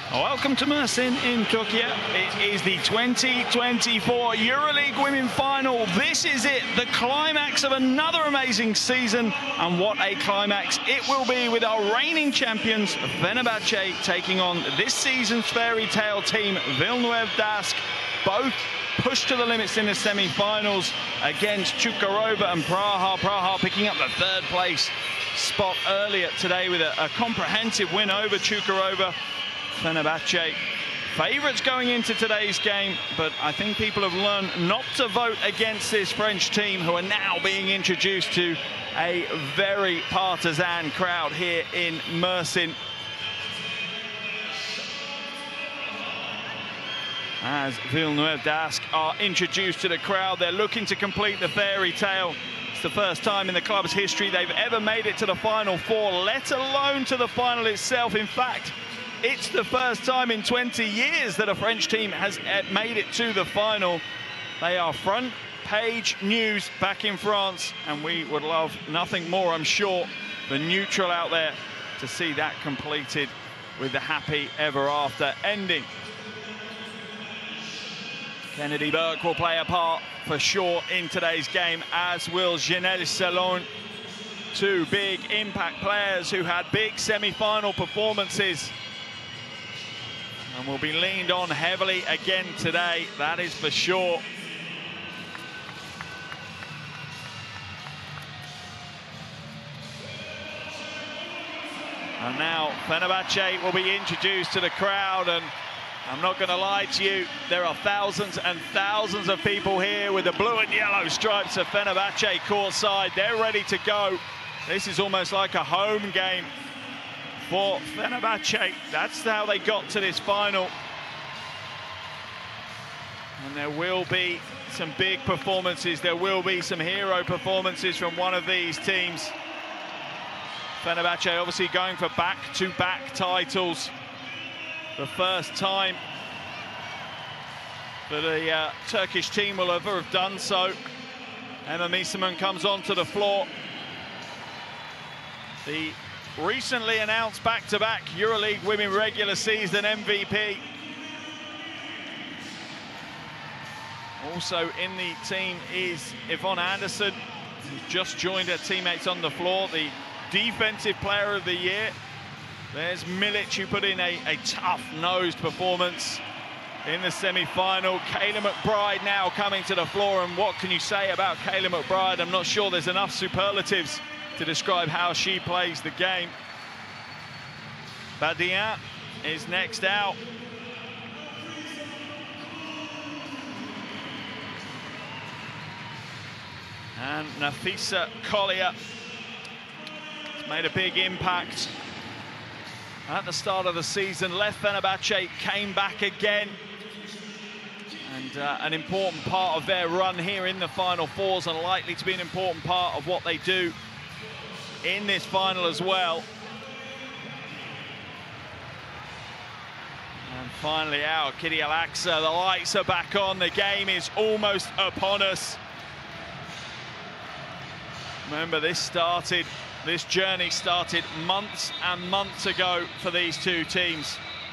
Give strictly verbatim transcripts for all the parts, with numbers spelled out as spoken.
Welcome to Mersin in Turkey. It is the twenty twenty-four EuroLeague Women final. This is it, the climax of another amazing season. And what a climax it will be, with our reigning champions, Fenerbahce, taking on this season's fairy tale team, Villeneuve. Both pushed to the limits in the semi-finals against Čukarova and Praha. Praha picking up the third place spot earlier today with a, a comprehensive win over Čukarova. Fenerbahce favourites going into today's game, but I think people have learned not to vote against this French team, who are now being introduced to a very partisan crowd here in Mersin. As Villeneuve are introduced to the crowd, they're looking to complete the fairy tale. It's the first time in the club's history they've ever made it to the Final Four, let alone to the final itself. In fact, it's the first time in twenty years that a French team has made it to the final. They are front page news back in France, and we would love nothing more, I'm sure, the neutral out there, to see that completed with the happy ever after ending. Kennedy Burke will play a part for sure in today's game, as will Janelle Salon. Two big impact players who had big semi-final performances and will be leaned on heavily again today, that is for sure. And now Fenerbahce will be introduced to the crowd, and I'm not going to lie to you, there are thousands and thousands of people here with the blue and yellow stripes of Fenerbahce courtside. They're ready to go. This is almost like a home game for Fenerbahce. That's how they got to this final. And there will be some big performances. There will be some hero performances from one of these teams. Fenerbahce obviously going for back-to-back titles. The first time that a uh, Turkish team will ever have done so. Emma Miesemann comes onto the floor. The recently announced back-to-back EuroLeague Women regular season M V P. Also in the team is Yvonne Anderson, who's just joined her teammates on the floor, the defensive player of the year. There's Milic, who put in a, a tough-nosed performance in the semi-final. Kayla McBride now coming to the floor, and what can you say about Kayla McBride? I'm not sure there's enough superlatives to describe how she plays the game. Badien is next out. And Nafisa Collier has made a big impact at the start of the season. Left Fenerbahce, came back again. And uh, an important part of their run here in the Final Fours, and likely to be an important part of what they do in this final as well. And finally out, Kitty Alaxa. The lights are back on. The game is almost upon us. Remember, this started, this journey started months and months ago for these two teams.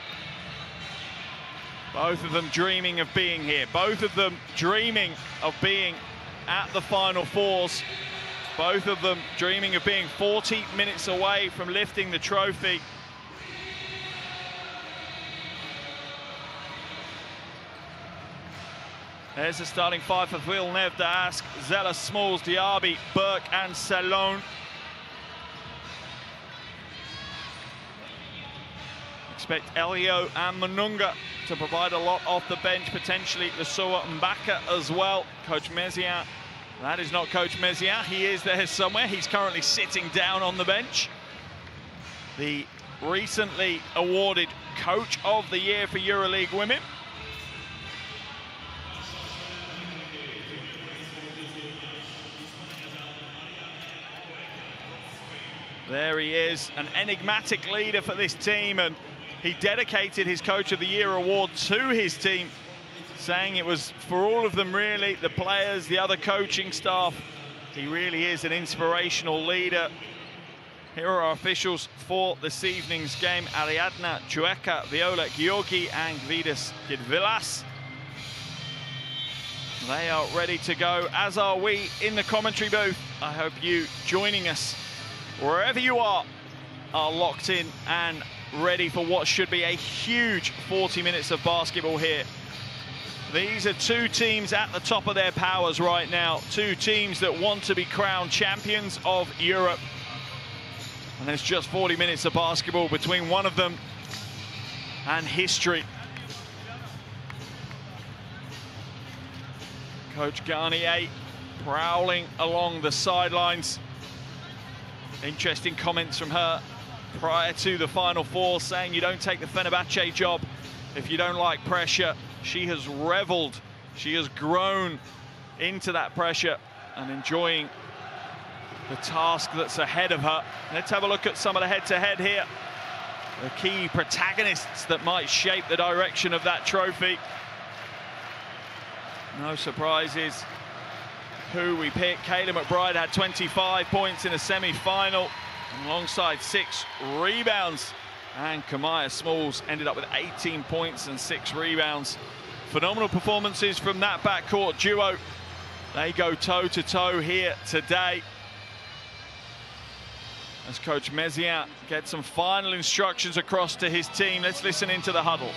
Both of them dreaming of being here. Both of them dreaming of being at the Final Fours. Both of them dreaming of being forty minutes away from lifting the trophy. There's the starting five for Villeneuve: Zella, Smalls, Diaby, Burke and Salon. Expect Elio and Manunga to provide a lot off the bench, potentially Lesoa Mbaka as well. Coach Mézières, that is not Coach Mézières, he is there somewhere. He's currently sitting down on the bench. The recently awarded Coach of the Year for EuroLeague Women. There he is, an enigmatic leader for this team, and he dedicated his Coach of the Year award to his team, saying it was for all of them really, the players, the other coaching staff. He really is an inspirational leader. Here are our officials for this evening's game. Ariadna Chueka, Viola Georgi and Gvidas Gidvilas. They are ready to go, as are we in the commentary booth. I hope you joining us wherever you are are locked in and ready for what should be a huge forty minutes of basketball here. These are two teams at the top of their powers right now. Two teams that want to be crowned champions of Europe. And there's just forty minutes of basketball between one of them and history. Coach Garnier prowling along the sidelines. Interesting comments from her prior to the Final Four, saying you don't take the Fenerbahce job if you don't like pressure. She has reveled, she has grown into that pressure and enjoying the task that's ahead of her. Let's have a look at some of the head-to-head here. The key protagonists that might shape the direction of that trophy. No surprises who we pick. Kayla McBride had twenty-five points in a semi-final alongside six rebounds. And Kamaya Smalls ended up with eighteen points and six rebounds. Phenomenal performances from that backcourt duo. They go toe-to-toe here today, as Coach Mézières gets some final instructions across to his team. Let's listen into the huddle.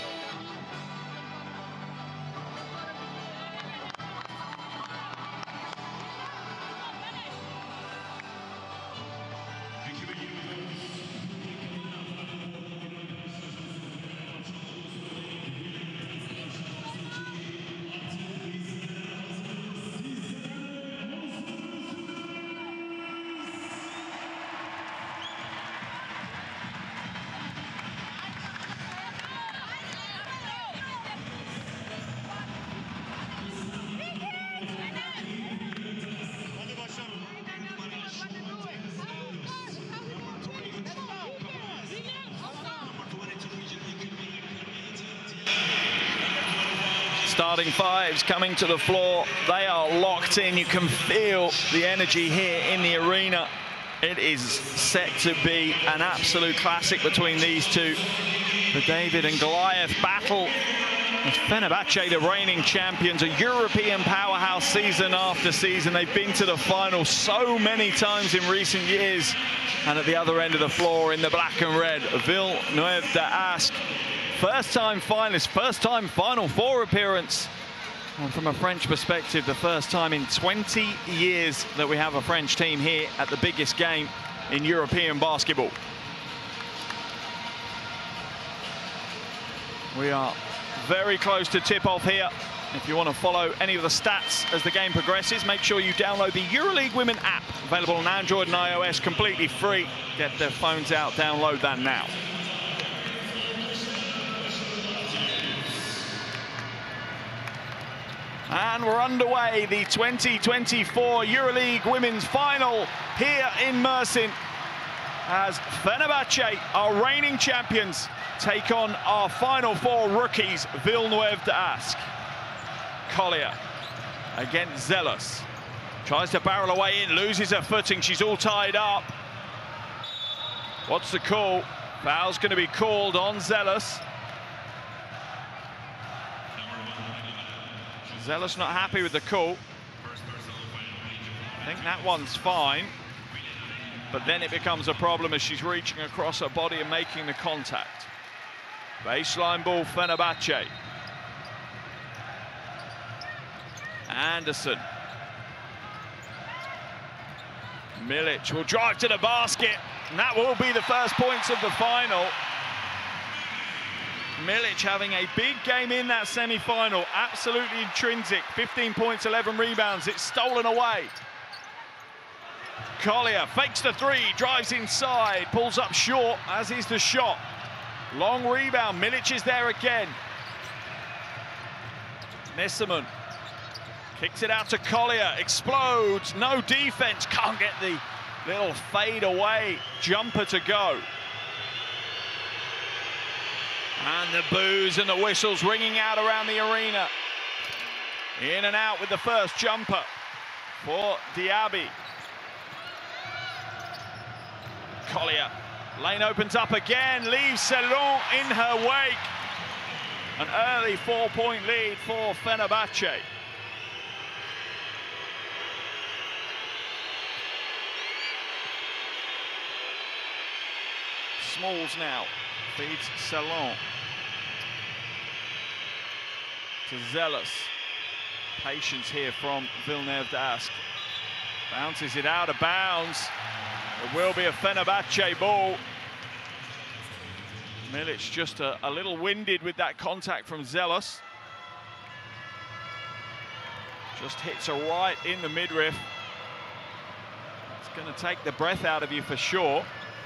Starting fives coming to the floor. They are locked in. You can feel the energy here in the arena. It is set to be an absolute classic between these two. The David and Goliath battle. As Fenerbahce, the reigning champions, a European powerhouse season after season. They've been to the final so many times in recent years. And at the other end of the floor in the black and red, Villeneuve d'Ascq. First-time finalist, first-time Final Four appearance. And from a French perspective, the first time in twenty years that we have a French team here at the biggest game in European basketball. We are very close to tip-off here. If you want to follow any of the stats as the game progresses, make sure you download the EuroLeague Women app, available on Android and iOS, completely free. Get their phones out, download that now. And we're underway, the twenty twenty-four EuroLeague Women's Final here in Mersin, as Fenerbahce, our reigning champions, take on our Final Four rookies, Villeneuve d'Ascq. Collier against Zealous. Tries to barrel away in, loses her footing, she's all tied up. What's the call? Foul's going to be called on Zealous. Zealous not happy with the call. I think that one's fine. But then it becomes a problem as she's reaching across her body and making the contact. Baseline ball, Fenerbahce. Anderson. Milic will drive to the basket. And that will be the first points of the final. Milic having a big game in that semi-final, absolutely intrinsic. fifteen points, eleven rebounds, it's stolen away. Collier fakes the three, drives inside, pulls up short, as is the shot. Long rebound, Milic is there again. Nisserman kicks it out to Collier, explodes, no defense, can't get the little fade away jumper to go. And the boos and the whistles ringing out around the arena. In and out with the first jumper for Diaby. Collier. Lane opens up again, leaves Ceylon in her wake. An early four-point lead for Fenerbahce. Smalls now feeds Ceylon to Zealous. Patience here from Villeneuve d'Ascq. Bounces it out of bounds. It will be a Fenerbahce ball. Milic just a, a little winded with that contact from Zealous. Just hits her right in the midriff. It's going to take the breath out of you for sure.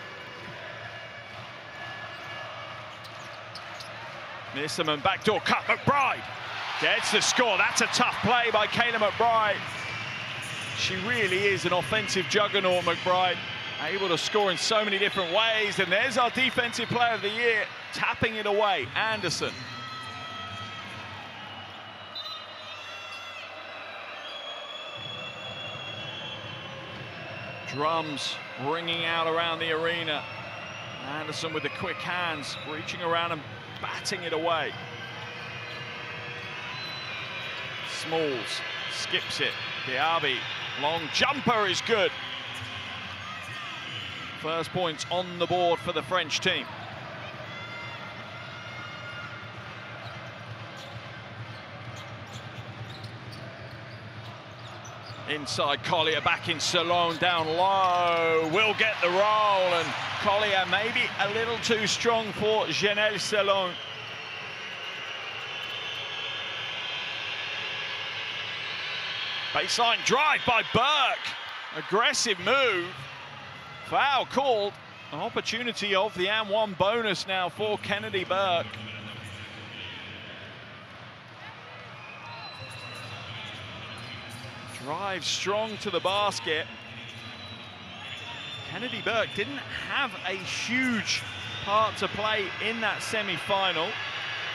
Misserman backdoor cut, McBride gets the score. That's a tough play by Kayla McBride. She really is an offensive juggernaut, McBride. Able to score in so many different ways. And there's our defensive player of the year, tapping it away, Anderson. Drums ringing out around the arena. Anderson with the quick hands, reaching around and batting it away. Smalls skips it. Diaby, long jumper is good. First points on the board for the French team. Inside Collier, back in Ceylon, down low, will get the roll, and Collier maybe a little too strong for Janelle Ceylon. Baseline drive by Burke, aggressive move. Foul called, an opportunity of the and one bonus now for Kennedy Burke. Drive strong to the basket. Kennedy Burke didn't have a huge part to play in that semi-final. You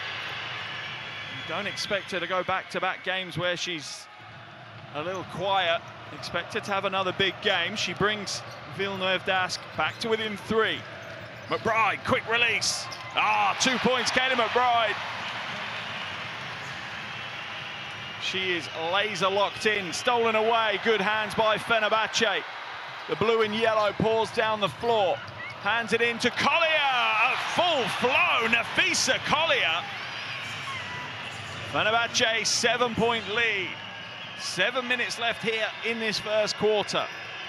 don't expect her to go back-to-back games where she's a little quiet. Expect her to have another big game. She brings Villeneuve d'Ascq back to within three. McBride, quick release. Ah, two points, Kayla McBride. She is laser locked in, stolen away. Good hands by Fenerbahce. The blue and yellow pours down the floor. Hands it in to Collier. A full flow, Nafisa Collier. Fenerbahce, seven-point lead. Seven minutes left here in this first quarter.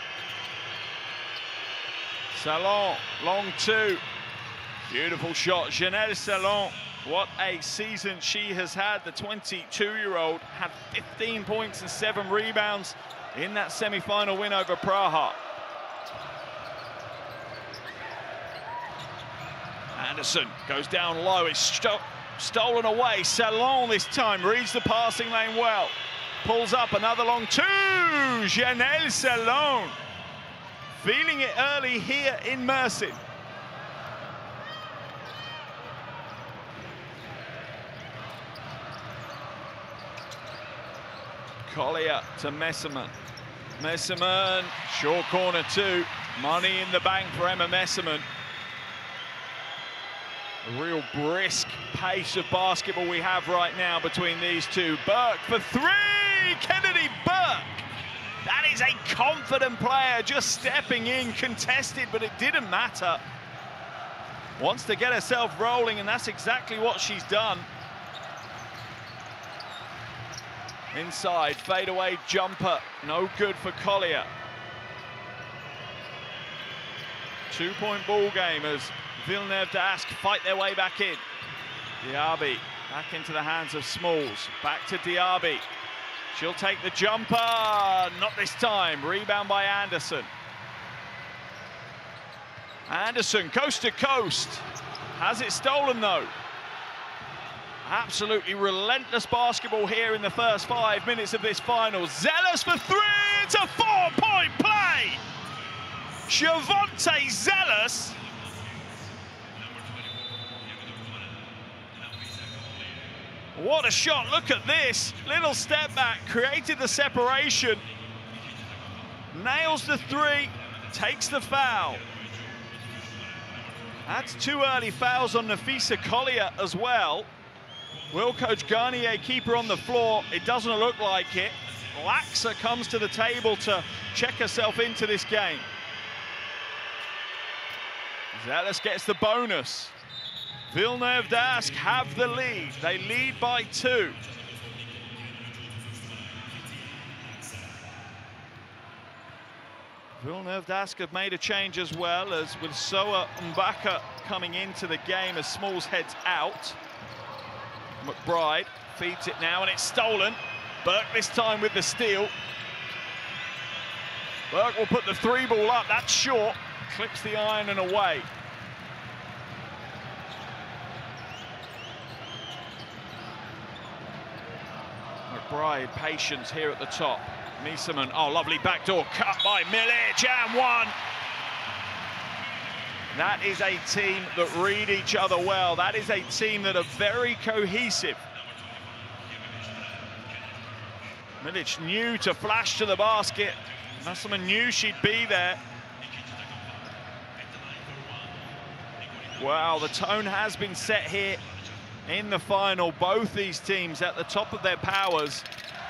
Ceylon, long two. Beautiful shot, Janelle Ceylon. What a season she has had. The twenty-two-year-old had fifteen points and seven rebounds in that semi-final win over Praha. Anderson goes down low, it's sto stolen away. Ceylon this time reads the passing lane well. Pulls up another long two, Janelle Ceylon. Feeling it early here in Mersin. Collier to Messerman. Messerman, short corner two. Money in the bank for Emma Messerman. A real brisk pace of basketball we have right now between these two. Burke for three, Kennedy Burke. That is a confident player, just stepping in, contested, but it didn't matter. Wants to get herself rolling, and that's exactly what she's done. Inside, fadeaway jumper, no good for Collier. Two-point ball game as Villeneuve d'Ascq fight their way back in. Diaby back into the hands of Smalls. Back to Diaby. She'll take the jumper, not this time. Rebound by Anderson. Anderson, coast to coast. Has it stolen though? Absolutely relentless basketball here in the first five minutes of this final. Zealous for three, it's a four-point play! Shavonte Zealous. What a shot, look at this. Little step back, created the separation. Nails the three, takes the foul. That's two early fouls on Nafisa Collier as well. Will Coach Garnier keep her on the floor? It doesn't look like it. Laxa comes to the table to check herself into this game. Zealous gets the bonus. Villeneuve Dask have the lead. They lead by two. Villeneuve Dask have made a change as well, as with Soa Mbaka coming into the game as Smalls heads out. McBride feeds it now, and it's stolen. Burke this time with the steal. Burke will put the three ball up. That's short. Clips the iron and away. McBride, patience here at the top. Miesemann, oh, lovely backdoor cut by Milic, and one. That is a team that read each other well. That is a team that are very cohesive. Milic knew to flash to the basket. Miesemann knew she'd be there. Wow, the tone has been set here in the final. Both these teams at the top of their powers.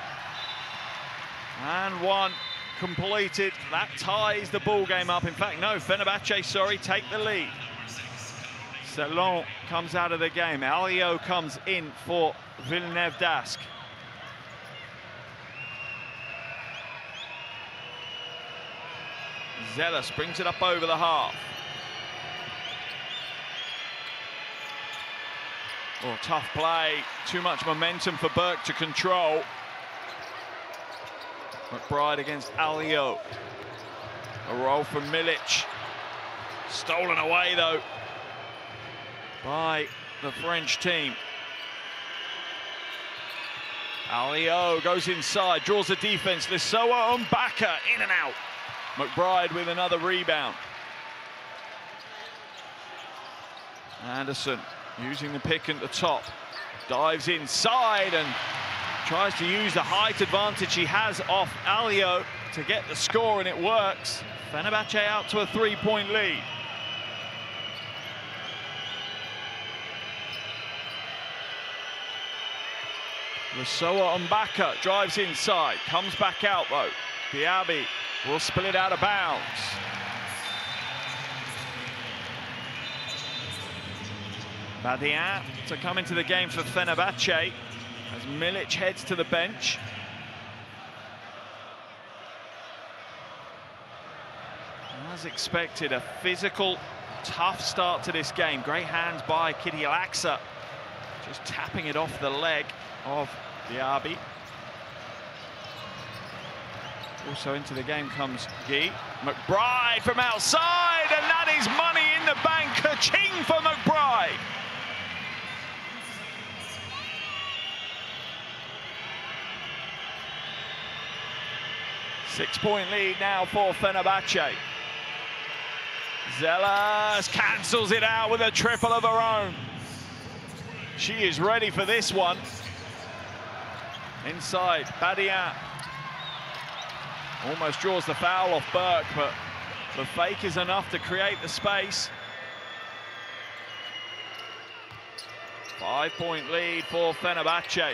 And one completed. That ties the ball game up. In fact, no, Fenerbahce, sorry, take the lead. Salon comes out of the game. Alio comes in for Villeneuve Dask. Zealous brings it up over the half. Oh, tough play. Too much momentum for Burke to control. McBride against Alio. A roll from Milic. Stolen away, though, by the French team. Alio goes inside, draws the defense. Lissoa Mbaka in and out. McBride with another rebound. Anderson using the pick at the top. Dives inside and tries to use the height advantage he has off Alio to get the score, and it works. Fenerbahce out to a three-point lead. Lissoa Mbaka drives inside, comes back out though. Diaby will spill it out of bounds. Badian to come into the game for Fenerbahce as Milic heads to the bench. As expected, a physical, tough start to this game. Great hands by Kitty Laxa, just tapping it off the leg of Diaby. Also into the game comes Guy. McBride from outside, and that is money in the bank. Ka-ching for McBride. Six-point lead now for Fenerbahce. Zealous cancels it out with a triple of her own. She is ready for this one. Inside, Badian. Almost draws the foul off Burke, but the fake is enough to create the space. Five-point lead for Fenerbahce.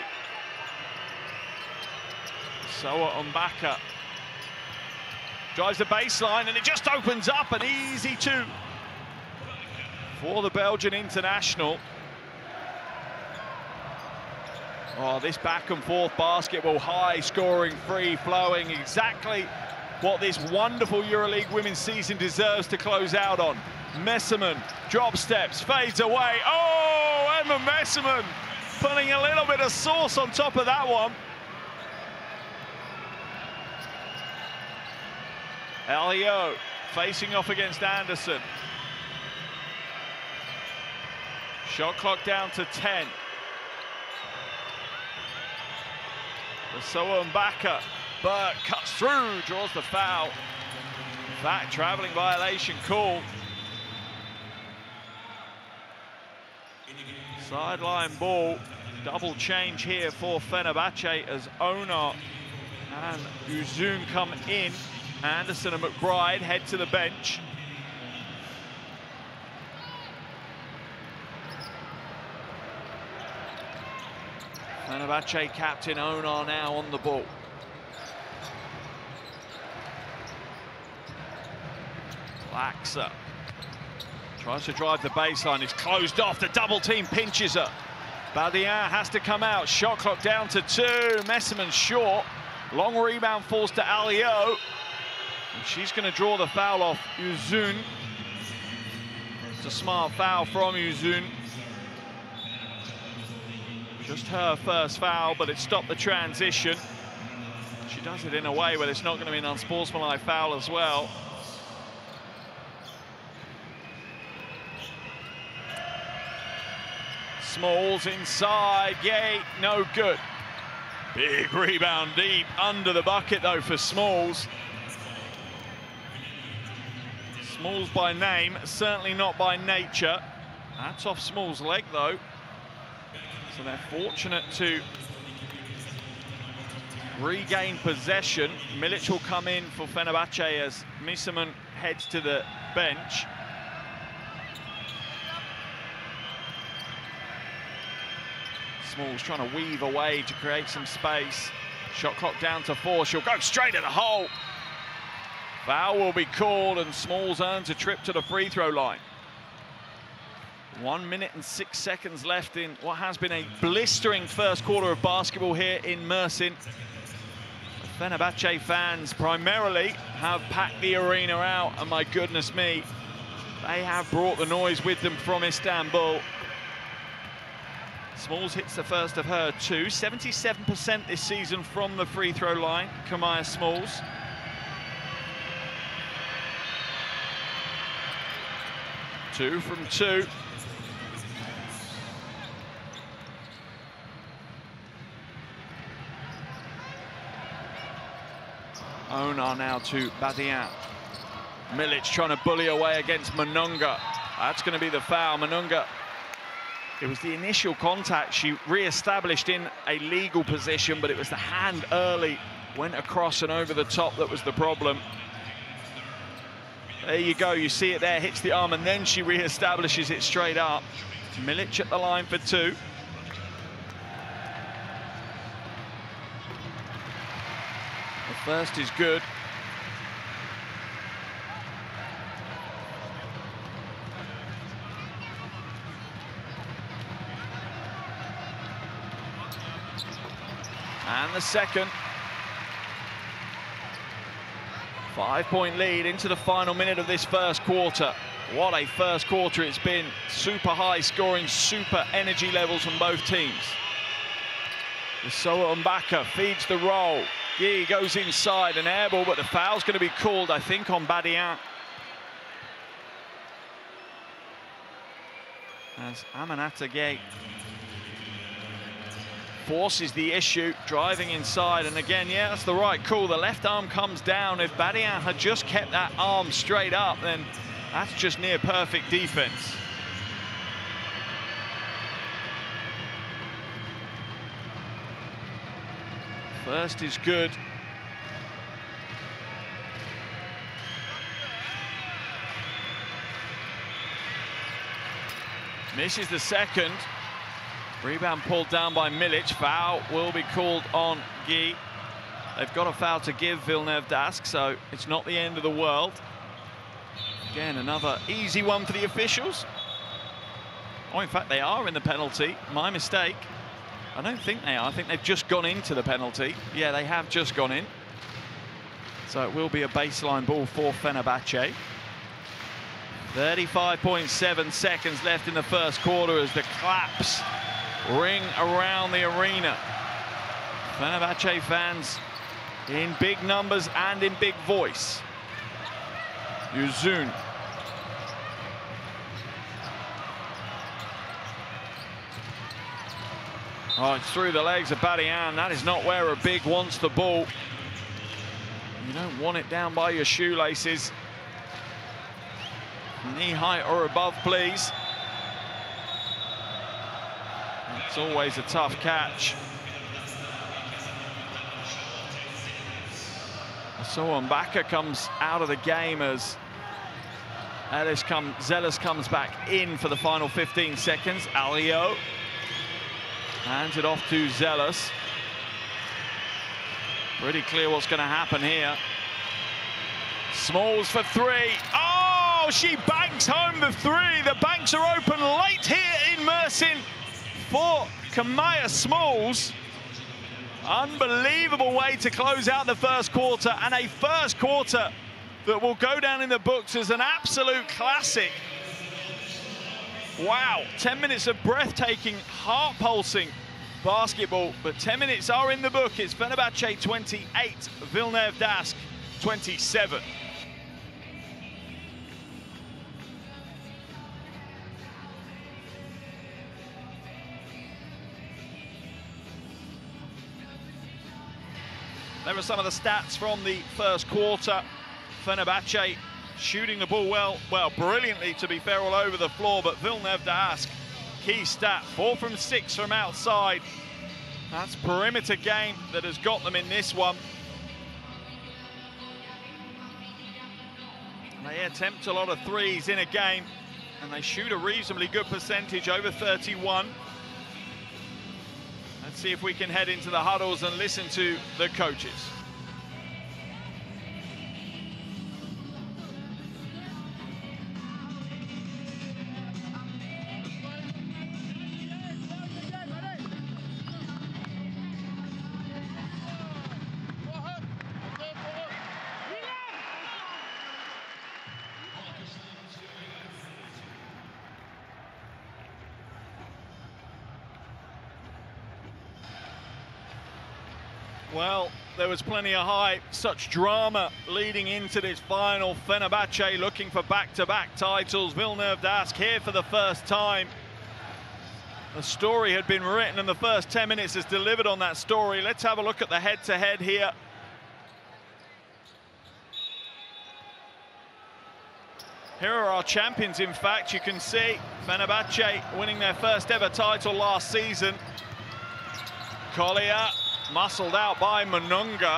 Soa Mbaka drives the baseline, and it just opens up, an easy two for the Belgian international. Oh, this back and forth basketball, high scoring, free flowing, exactly what this wonderful EuroLeague Women's season deserves to close out on. Miesemann drop steps, fades away. Oh, Emma Miesemann putting a little bit of sauce on top of that one. Alio facing off against Anderson. Shot clock down to ten. Lissoa Mbaka. Burke cuts through, draws the foul. In fact, traveling violation call. Sideline ball. Double change here for Fenerbahce as Onar and Uzun come in. Anderson and McBride head to the bench. Fenerbahce captain Onar now on the ball. Laxa tries to drive the baseline, it's closed off, the double team pinches her. Badian has to come out, shot clock down to two, Messerman short. Long rebound falls to Alio. And she's going to draw the foul off Uzun. It's a smart foul from Uzun. Just her first foul, but it stopped the transition. She does it in a way where it's not going to be an unsportsmanlike foul as well. Smalls inside, yay, no good. Big rebound deep under the bucket though for Smalls. Smalls by name, certainly not by nature. That's off Smalls' leg though. So they're fortunate to regain possession. Milic will come in for Fenerbahce as Messerman heads to the bench. Smalls trying to weave away to create some space. Shot clock down to four, she'll go straight at the hole. Foul will be called and Smalls earns a trip to the free throw line. One minute and six seconds left in what has been a blistering first quarter of basketball here in Mersin. The Fenerbahce fans primarily have packed the arena out, and my goodness me, they have brought the noise with them from Istanbul. Smalls hits the first of her two, seventy-seven percent this season from the free throw line, Kamaya Smalls. Two from two. Onar now to Badian. Milic trying to bully away against Manunga. That's going to be the foul. Manunga, it was the initial contact. She re-established in a legal position, but it was the hand early, went across and over the top that was the problem. There you go, you see it there, hits the arm, and then she re-establishes it straight up. Milic at the line for two. The first is good. And the second. Five-point lead into the final minute of this first quarter. What a first quarter it's been. Super high scoring, super energy levels from both teams. Soa Mbaka feeds the roll. Guy goes inside, an air ball, but the foul's going to be called, I think, on Badian. As Aminata Gueye forces the issue, driving inside, and again, yeah, that's the right call. The left arm comes down. If Badian had just kept that arm straight up, then that's just near perfect defense. First is good. Misses the second. Rebound pulled down by Milic. Foul will be called on Guy. They've got a foul to give Villeneuve Dask, so it's not the end of the world. Again, another easy one for the officials. Oh, in fact, they are in the penalty. My mistake. I don't think they are. I think they've just gone into the penalty. Yeah, they have just gone in. So it will be a baseline ball for Fenerbahce. thirty-five point seven seconds left in the first quarter as the claps ring around the arena. Fenerbahce fans in big numbers and in big voice. Uzun. Oh, it's through the legs of Badian. That is not where a big wants the ball. You don't want it down by your shoelaces. Knee height or above, please. It's always a tough catch. Soa Mbaka comes out of the game as Ellis come, Zealous comes back in for the final fifteen seconds. Alio. Hands it off to Zealous. Pretty clear what's going to happen here. Smalls for three. Oh, she banks home the three. The banks are open late here in Mersin for Kamaya Smalls. Unbelievable way to close out the first quarter, and a first quarter that will go down in the books as an absolute classic. Wow, ten minutes of breathtaking, heart-pulsing basketball, but ten minutes are in the book. It's Fenerbahce twenty-eight, Villeneuve Dask twenty-seven. There are some of the stats from the first quarter. Fenerbahce shooting the ball well, well, brilliantly to be fair, all over the floor, but Villeneuve Dask, key stat, four from six from outside. That's perimeter game that has got them in this one. They attempt a lot of threes in a game, and they shoot a reasonably good percentage, over thirty-one. Let's see if we can head into the huddles and listen to the coaches. Well, there was plenty of hype, such drama leading into this final. Fenerbahce looking for back-to-back titles. Villeneuve Dask here for the first time. The story had been written, and the first ten minutes has delivered on that story. Let's have a look at the head-to-head here. Here are our champions, in fact. You can see Fenerbahce winning their first ever title last season. Collier muscled out by Manunga.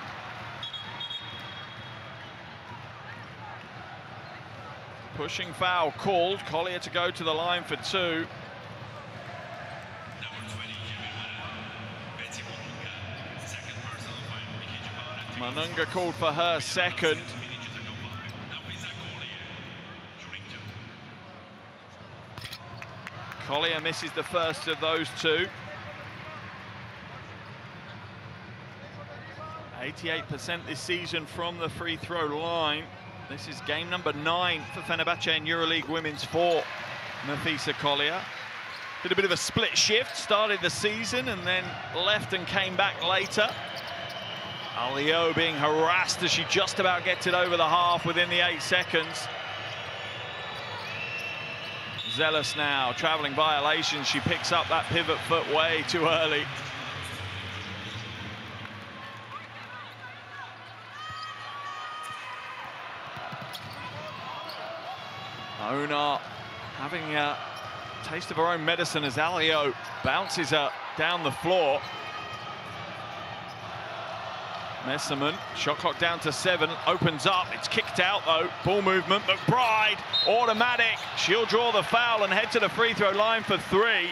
Pushing foul called. Collier to go to the line for two. Manunga called for her second. Collier misses the first of those two. eighty-eight percent this season from the free throw line. This is game number nine for Fenerbahce in EuroLeague Women's for Nafisa Collier. Did a bit of a split shift, started the season and then left and came back later. Alio being harassed as she just about gets it over the half within the eight seconds. Zealous now, traveling violations. She picks up that pivot foot way too early. Ona having a taste of her own medicine as Alio bounces her down the floor. Messerman, shot clock down to seven, opens up, it's kicked out though. Ball movement, McBride, automatic. She'll draw the foul and head to the free throw line for three.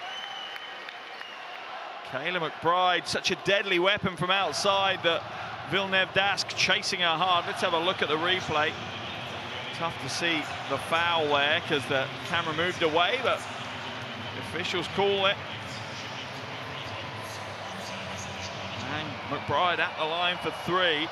Kayla McBride, such a deadly weapon from outside that Villeneuve Dask chasing her hard. Let's have a look at the replay. Tough to see the foul there because the camera moved away, but the officials call it. And McBride at the line for three.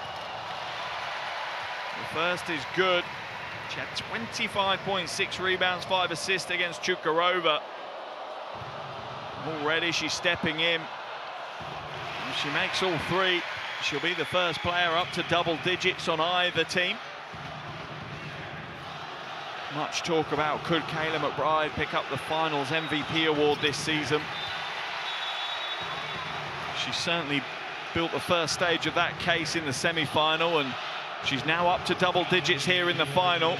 The first is good. She had twenty-five point six rebounds, five assists against Chukarova. Already she's stepping in. If she makes all three, she'll be the first player up to double digits on either team. Much talk about could Kayla McBride pick up the finals M V P award this season. She certainly built the first stage of that case in the semi-final, and she's now up to double digits here in the final.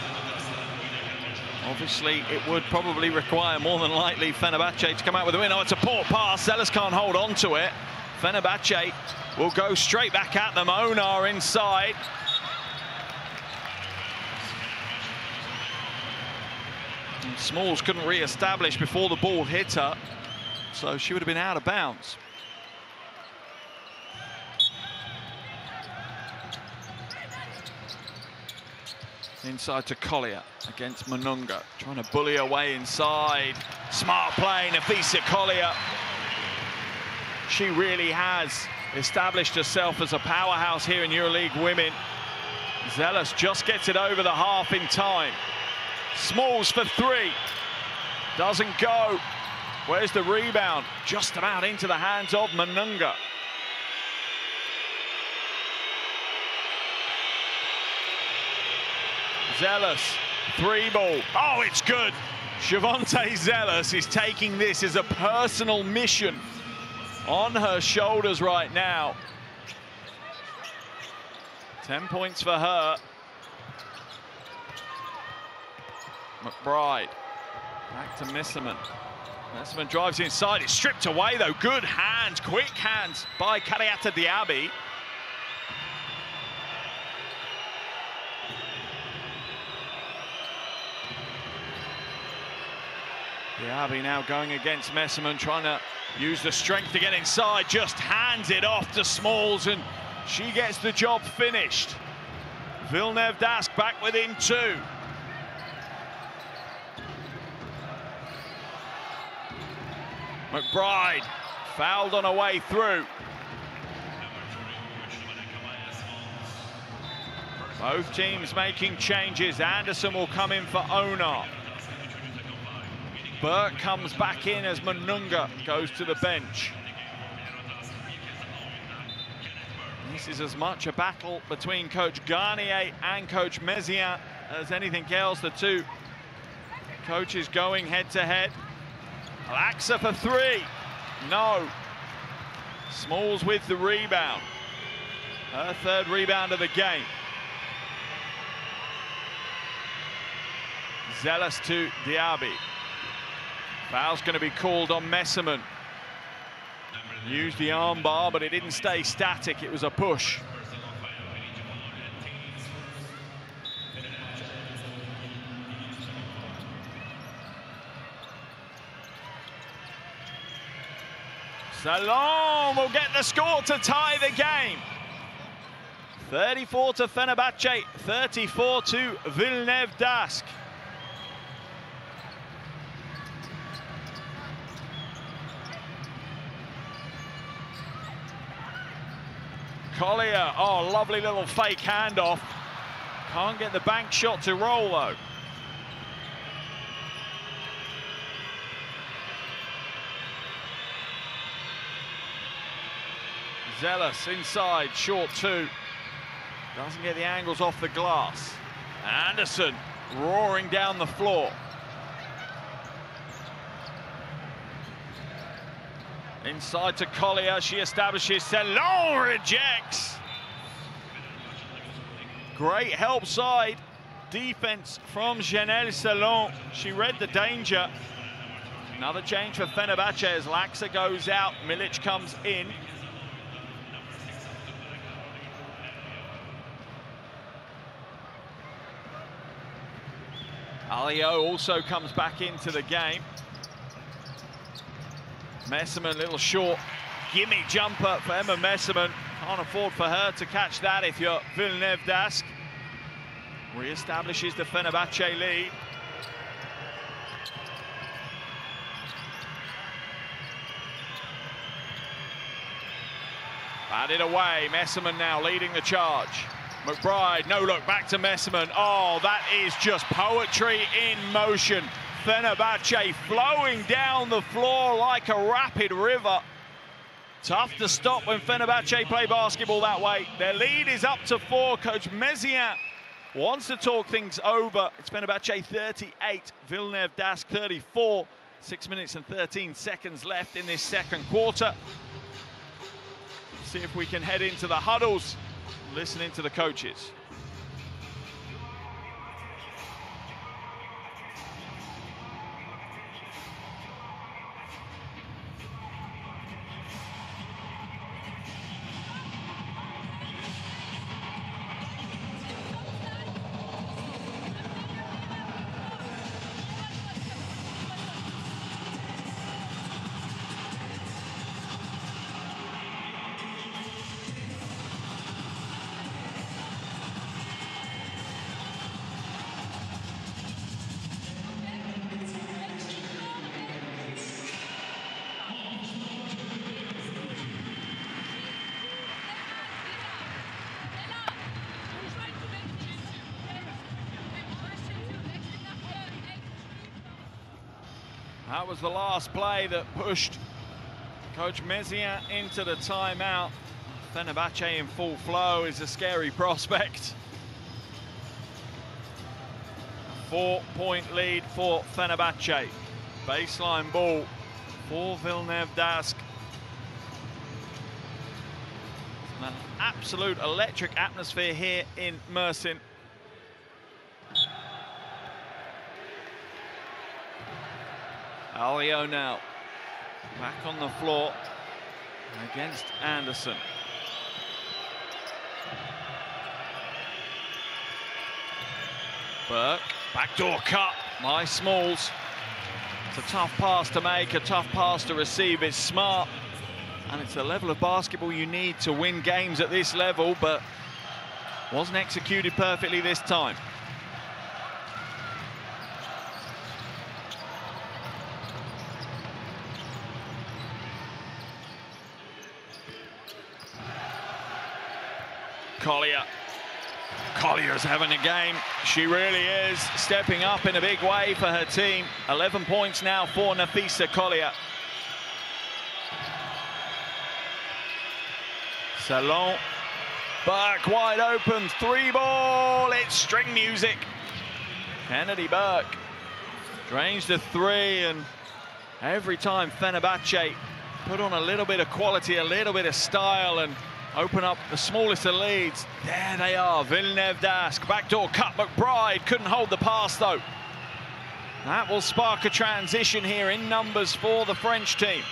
Obviously, it would probably require more than likely Fenerbahce to come out with a win. Oh, it's a poor pass. Zealous can't hold on to it. Fenerbahce will go straight back at them. Onar inside. And Smalls couldn't re-establish before the ball hit her. so she would have been out of bounds. Inside to Collier against Manunga, trying to bully her way inside. Smart play, Nafisa Collier. She really has established herself as a powerhouse here in EuroLeague Women. Zealous just gets it over the half in time. Smalls for three. Doesn't go. Where's the rebound? Just about into the hands of Manunga. Zealous, three ball. Oh, it's good. Shavonte Zealous is taking this as a personal mission on her shoulders right now. Ten points for her. McBride, back to Messerman. Messerman drives inside, it's stripped away though. Good hands, quick hands by Kariata Diaby. Diaby now going against Messerman, trying to use the strength to get inside, just hands it off to Smalls, and she gets the job finished. Villeneuve Dask back within two. McBride fouled on her way through. Both teams making changes. Anderson will come in for Onar. Burke comes back in as Manunga goes to the bench. This is as much a battle between Coach Garnier and Coach Mezien as anything else. The two coaches going head to head. Alaxa for three. No. Smalls with the rebound. Her third rebound of the game. Zealous to Diaby. Foul's going to be called on Messerman. Used the arm bar, but it didn't stay static. It was a push. Salon will get the score to tie the game. thirty-four to Fenerbahce, thirty-four to Villeneuve Dask. Collier, oh, lovely little fake handoff. Can't get the bank shot to roll, though. Zealous inside, short two. Doesn't get the angles off the glass. Anderson roaring down the floor. Inside to Collier, she establishes, Salon rejects. Great help side defense from Janelle Salon. She read the danger. Another change for Fenerbahce as Laxa goes out, Milic comes in. Alio also comes back into the game. Messerman, little short gimme jumper for Emma Messerman. Can't afford for her to catch that if you're Villeneuve Dask. Re-establishes the Fenerbahce lead. Batted away, Messerman now leading the charge. McBride, no look, back to Messerman. Oh, that is just poetry in motion. Fenerbahce flowing down the floor like a rapid river. Tough to stop when Fenerbahce play basketball that way. Their lead is up to four. Coach Mezien wants to talk things over. It's Fenerbahce thirty-eight, Villeneuve Dask thirty-four. Six minutes and thirteen seconds left in this second quarter. See if we can head into the huddles, listening to the coaches. That was the last play that pushed Coach Mezien into the timeout. Fenerbahce in full flow is a scary prospect. Four-point lead for Fenerbahce. Baseline ball for Villeneuve d'Ascq. An absolute electric atmosphere here in Mersin. Alio now back on the floor against Anderson. Burke, backdoor cut by Smalls. It's a tough pass to make, a tough pass to receive. It's smart, and it's the level of basketball you need to win games at this level, but wasn't executed perfectly this time. Collier. Collier's having a game. She really is stepping up in a big way for her team. eleven points now for Nafisa Collier. Salon. Burke wide open. Three ball. It's string music. Kennedy Burke drains the three, and every time Fenerbahce put on a little bit of quality, a little bit of style, and open up the smallest of leads. There they are, Villeneuve d'Ascq. Backdoor cut, McBride couldn't hold the pass though. That will spark a transition here in numbers for the French team.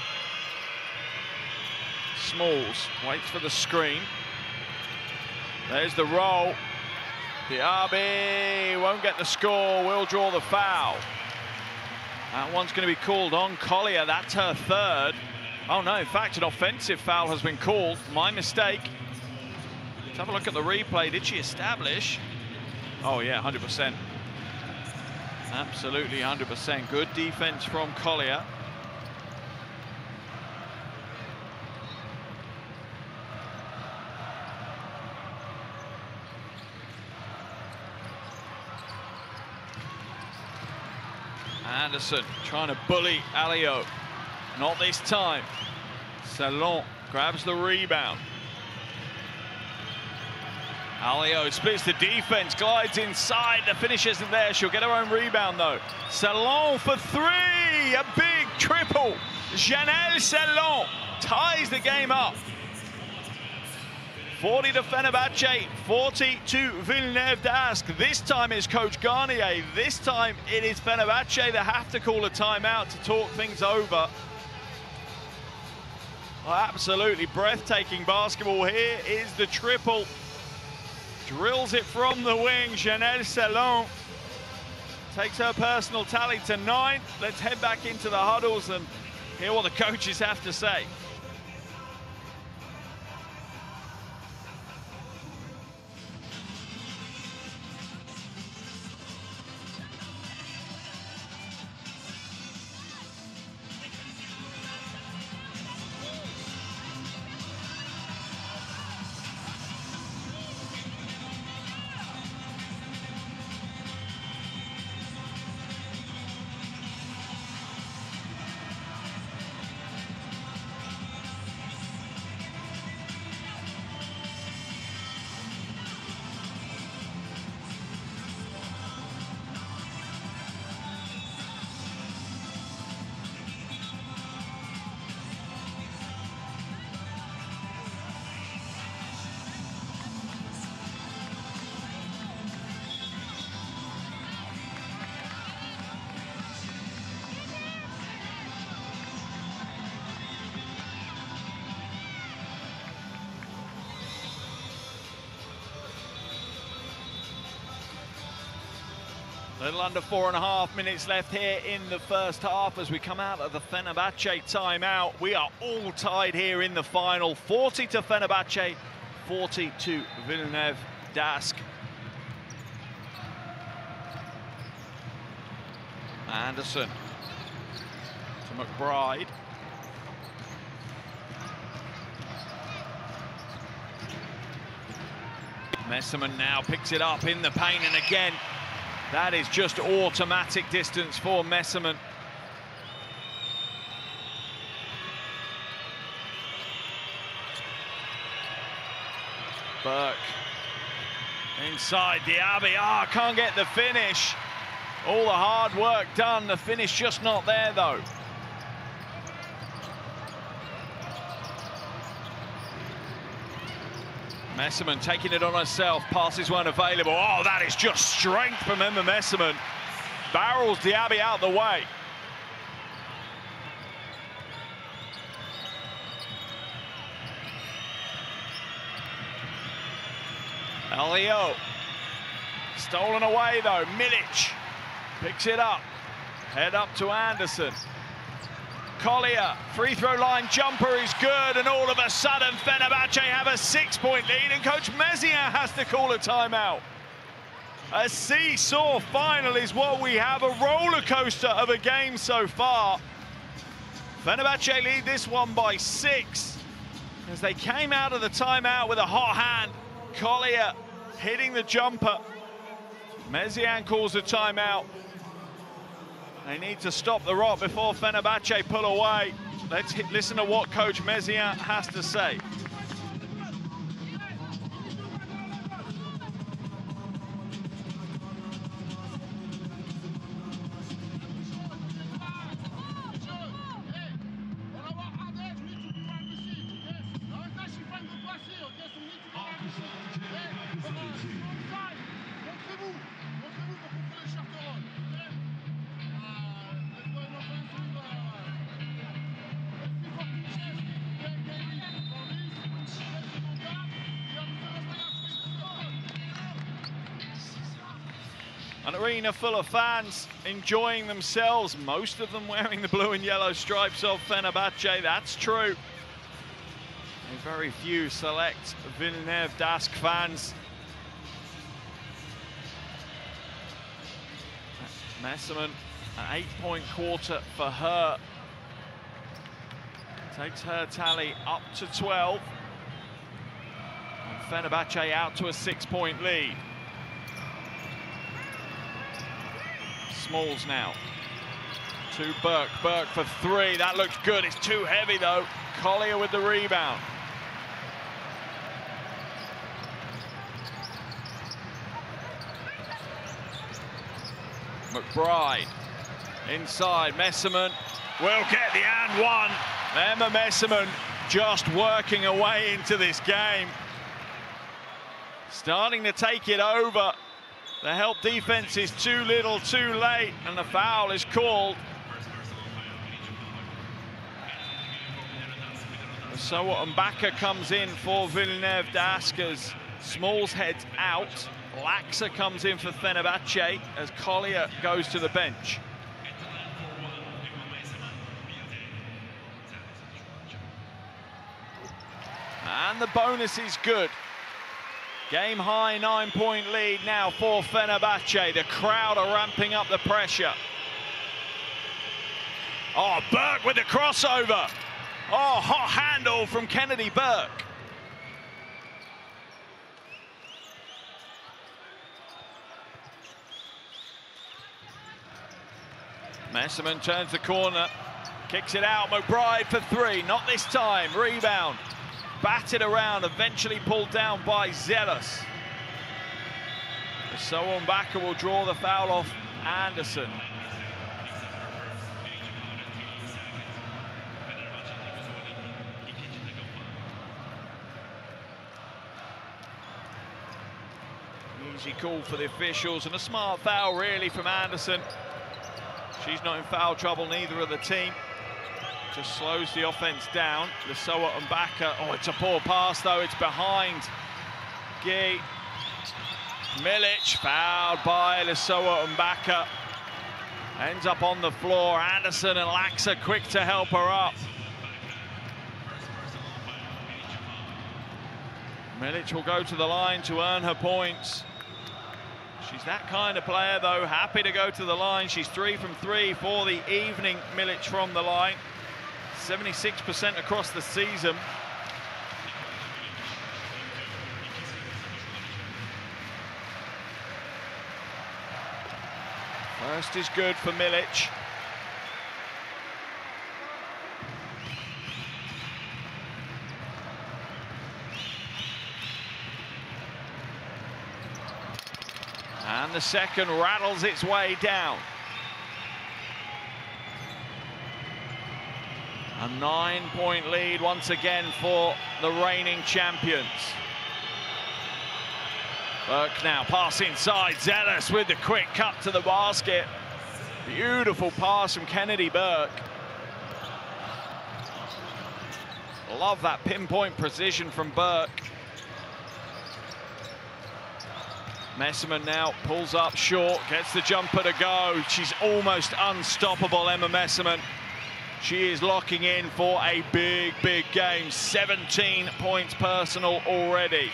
Smalls waits for the screen. There's the roll. The R B won't get the score, will draw the foul. That one's going to be called on Collier, that's her third. Oh no, in fact, an offensive foul has been called. My mistake. Let's have a look at the replay. Did she establish? Oh yeah, one hundred percent. Absolutely one hundred percent. Good defense from Collier. Anderson trying to bully Alio. Not this time. Salon grabs the rebound. Alio splits the defense, glides inside. The finish isn't there. She'll get her own rebound though. Salon for three. A big triple. Janelle Salon ties the game up. forty to Fenerbahce, forty to Villeneuve d'Ascq. This time it's Coach Garnier. This time it is Fenerbahce that have to call a timeout to talk things over. Oh, absolutely breathtaking basketball. Here is the triple. Drills it from the wing. Janelle Salon takes her personal tally to nine. Let's head back into the huddles and hear what the coaches have to say. Little under four and a half minutes left here in the first half as we come out of the Fenerbahce timeout. We are all tied here in the final. forty to Fenerbahce, forty to Villeneuve d'Ascq. Anderson to McBride. Messerman now picks it up in the paint, and again, that is just automatic distance for Messerman. Burke. Inside Diaby. Ah, oh, can't get the finish. All the hard work done, the finish just not there though. Messerman taking it on herself, passes weren't available. Oh, that is just strength from Emma Messerman. Barrels Diaby out the way. Elio. Stolen away though, Milic picks it up. Head up to Anderson. Collier, free throw line jumper is good, and all of a sudden Fenerbahce have a six-point lead, and Coach Messiaen has to call a timeout. A seesaw final is what we have, a roller coaster of a game so far. Fenerbahce lead this one by six as they came out of the timeout with a hot hand. Collier hitting the jumper. Messiaen calls a timeout. They need to stop the rock before Fenerbahce pull away. Let's hit, listen to what Coach Messiaen has to say. An arena full of fans enjoying themselves, most of them wearing the blue and yellow stripes of Fenerbahce, that's true. And very few select Villeneuve Dask fans. Messerman, an eight-point quarter for her. Takes her tally up to twelve. And Fenerbahce out to a six-point lead. Smalls now. To Burke. Burke for three. That looks good. It's too heavy though. Collier with the rebound. McBride. Inside. Messerman will get the and one. Emma Messerman just working away into this game. Starting to take it over. The help defense is too little, too late, and the foul is called. So Mbaka comes in for Villeneuve Dask as Smalls heads out. Laxa comes in for Fenerbahce as Collier goes to the bench. And the bonus is good. Game high nine-point lead now for Fenerbahce. The crowd are ramping up the pressure. Oh, Burke with the crossover. Oh, hot handle from Kennedy Burke. Messerman turns the corner, kicks it out. McBride for three, not this time. Rebound. Batted around, eventually pulled down by Zealous. So Mbaka will draw the foul off Anderson. Easy call for the officials and a smart foul really from Anderson. She's not in foul trouble, neither of the team. Just slows the offense down. Lesoa Mbaka. Oh, it's a poor pass though. It's behind Guy. Milic fouled by Lesoa Mbaka. Ends up on the floor. Anderson and Laxa quick to help her up. Milic will go to the line to earn her points. She's that kind of player though. Happy to go to the line. She's three from three for the evening. Milic from the line. seventy-six percent across the season. First is good for Milic. And the second rattles its way down. A nine-point lead once again for the reigning champions. Burke now pass inside, Zealous with the quick cut to the basket. Beautiful pass from Kennedy Burke. Love that pinpoint precision from Burke. Messerman now pulls up short, gets the jumper to go. She's almost unstoppable, Emma Messerman. She is locking in for a big, big game. seventeen points personal already.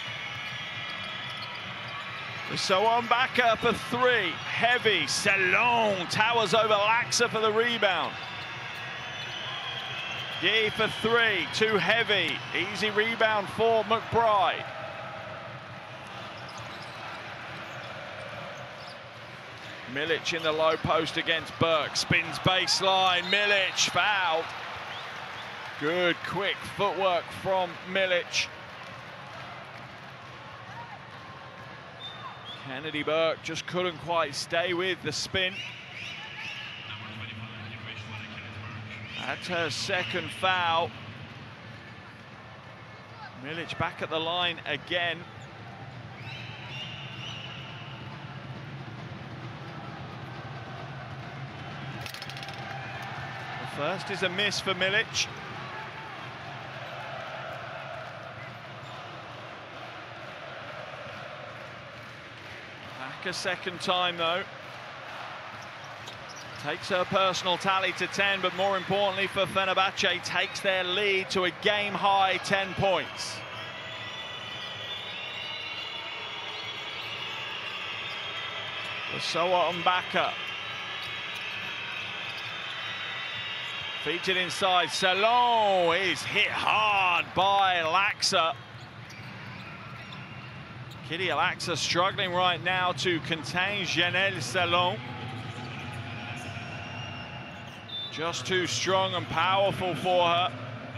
So on back up for three. Heavy, Salon towers over Laxer for the rebound. Guy for three, too heavy. Easy rebound for McBride. Milic in the low post against Burke. Spins baseline. Milic fouled. Good quick footwork from Milic. Kennedy Burke just couldn't quite stay with the spin. That's her second foul. Milic back at the line again. The first is a miss for Milic. Back a second time though. Takes her personal tally to ten, but more importantly for Fenerbahce, takes their lead to a game-high ten points. Lasoa Mbaka. Featured inside, Salon is hit hard by Laxer. Kitty Laxer struggling right now to contain Janelle Salon. Just too strong and powerful for her.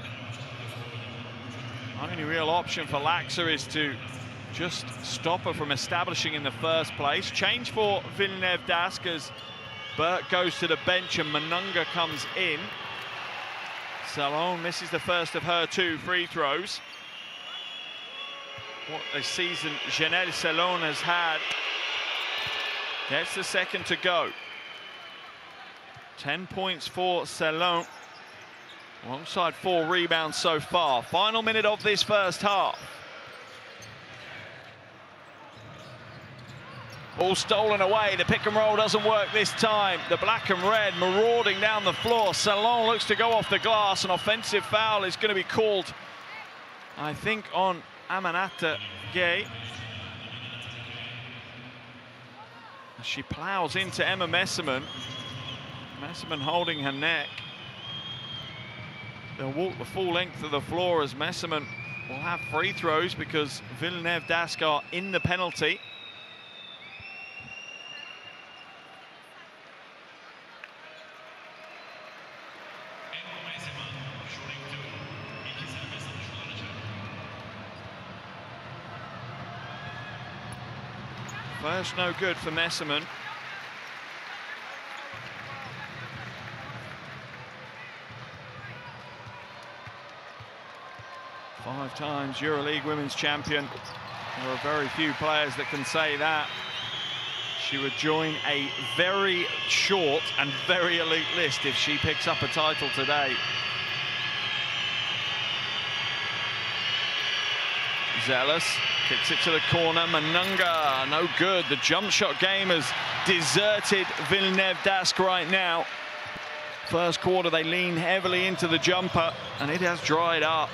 Only real option for Laxer is to just stop her from establishing in the first place. Change for Villeneuve Dask as Burke goes to the bench and Manunga comes in. Salon misses the first of her two free throws. What a season Janelle Salon has had. Gets the second to go. ten points for Salon, alongside four rebounds so far. Final minute of this first half. All stolen away, the pick and roll doesn't work this time. The black and red marauding down the floor. Salon looks to go off the glass. An offensive foul is going to be called, I think, on Amanata Gay. She plows into Emma Messerman. Messerman holding her neck. They'll walk the full length of the floor as Messerman will have free throws because Villeneuve Dask are in the penalty. First no good for Messerman. Five times EuroLeague Women's champion. There are very few players that can say that. She would join a very short and very elite list if she picks up a title today. Zealous kicks it to the corner. Manunga, no good. The jump shot game has deserted Villeneuve Dask right now. First quarter, they lean heavily into the jumper, and it has dried up.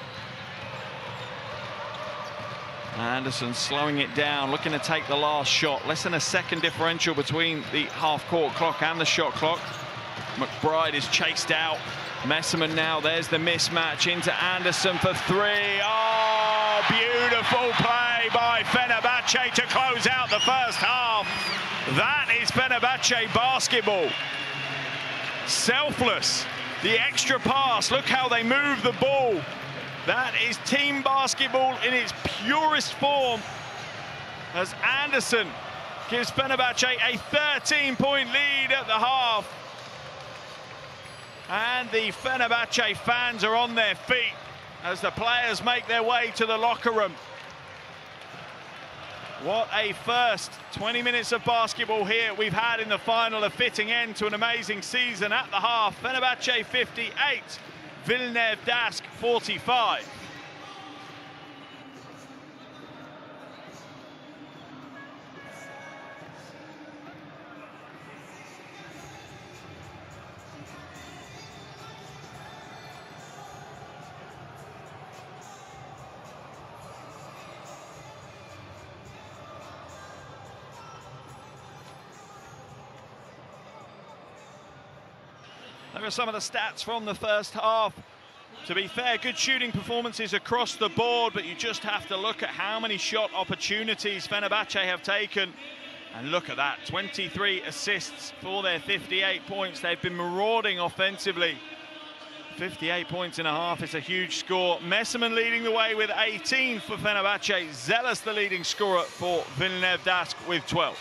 Anderson slowing it down, looking to take the last shot. Less than a second differential between the half-court clock and the shot clock. McBride is chased out. Messerman now, there's the mismatch into Anderson for three. Oh, beautiful play by Fenerbahce to close out the first half. That is Fenerbahce basketball. Selfless, the extra pass, look how they move the ball. That is team basketball in its purest form as Anderson gives Fenerbahce a thirteen point lead at the half. And the Fenerbahce fans are on their feet as the players make their way to the locker room. What a first twenty minutes of basketball here we've had in the final, a fitting end to an amazing season. At the half, Fenerbahce fifty-eight, Villeneuve Dask forty-five. There are some of the stats from the first half. To be fair, good shooting performances across the board, but you just have to look at how many shot opportunities Fenerbahce have taken. And look at that, twenty-three assists for their fifty-eight points. They've been marauding offensively. fifty-eight points and a half is a huge score. Messerman leading the way with eighteen for Fenerbahce. Zealous the leading scorer for Villeneuve Dask with twelve.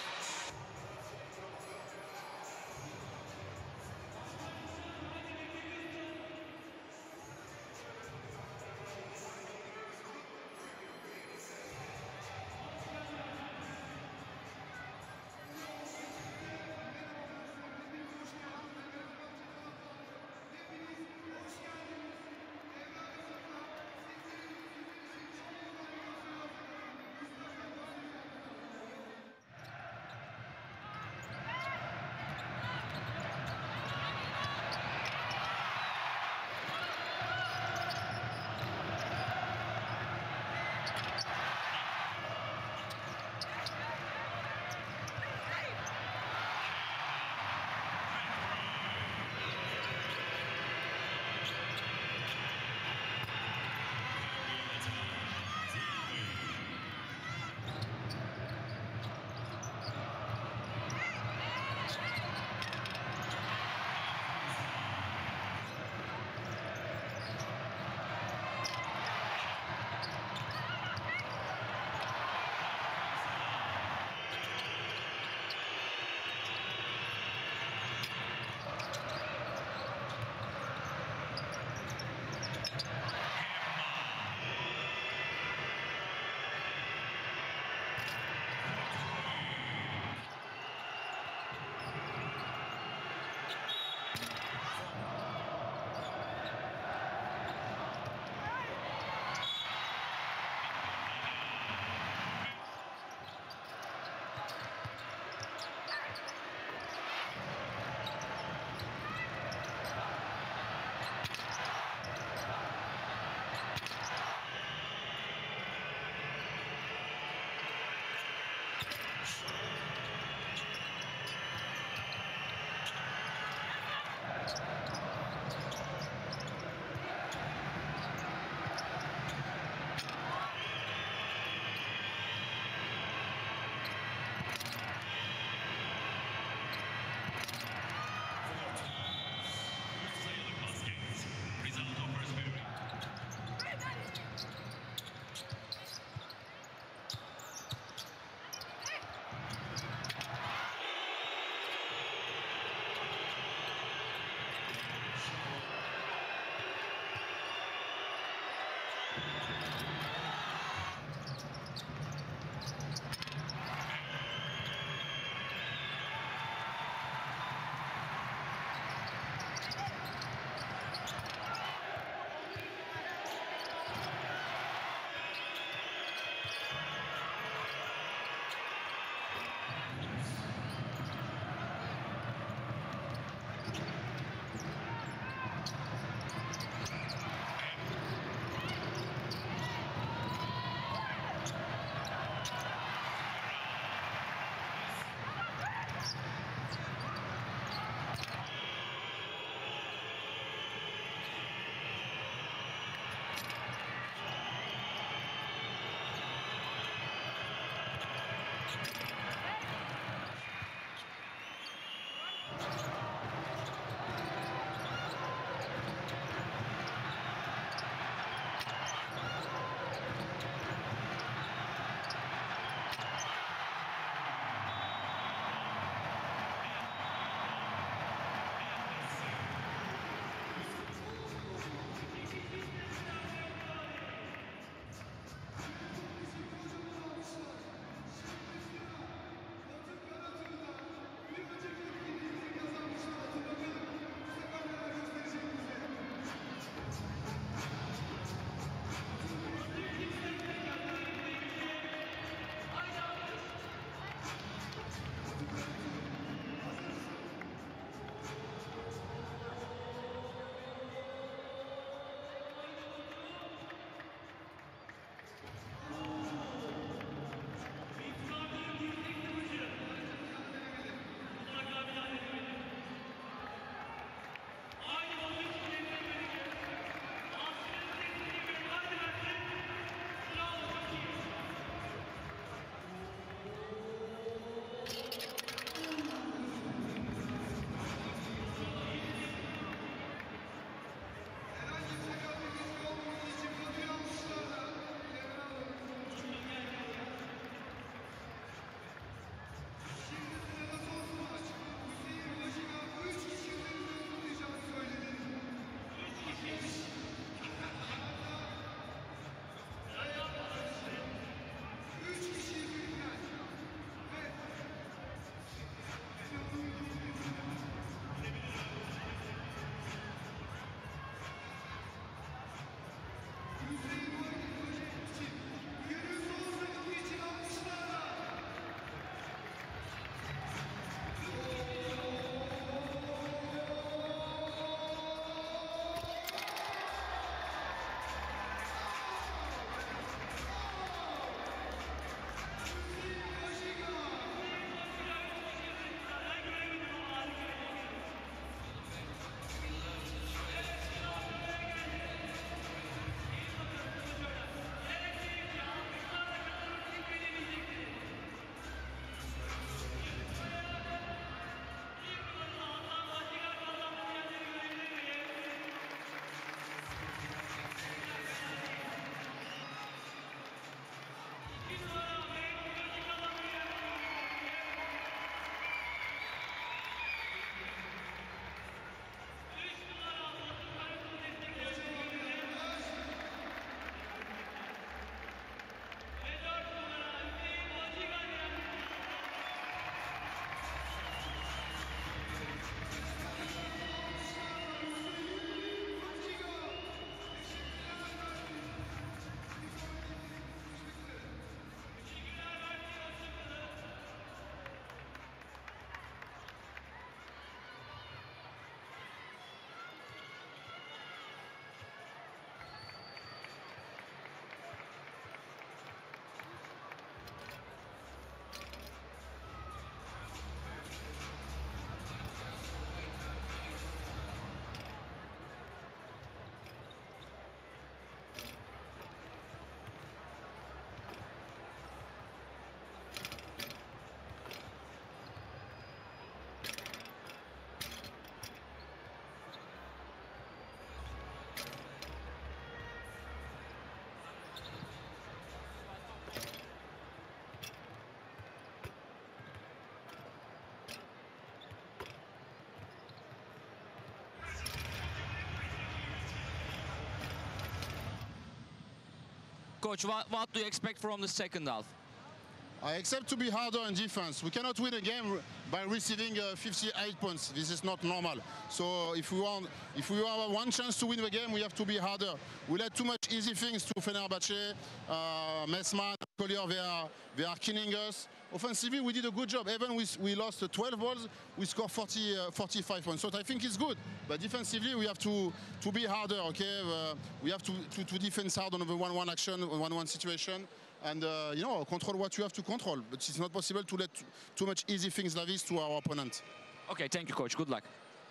Coach, what, what do you expect from the second half? I expect to be harder in defense. We cannot win a game by receiving uh, fifty-eight points. This is not normal. So if we want, if we have one chance to win the game, we have to be harder. We let too much easy things to Fenerbahce, uh, Messman, Collier. They are, they are killing us. Offensively, we did a good job. Even we, we lost twelve balls, we scored forty, uh, forty-five points. So I think it's good. But defensively, we have to to be harder. Okay, uh, we have to, to to defend hard on the one-one action, one-one situation. And, uh, you know, control what you have to control. But it's not possible to let too much easy things like this to our opponent. Okay, thank you, Coach. Good luck.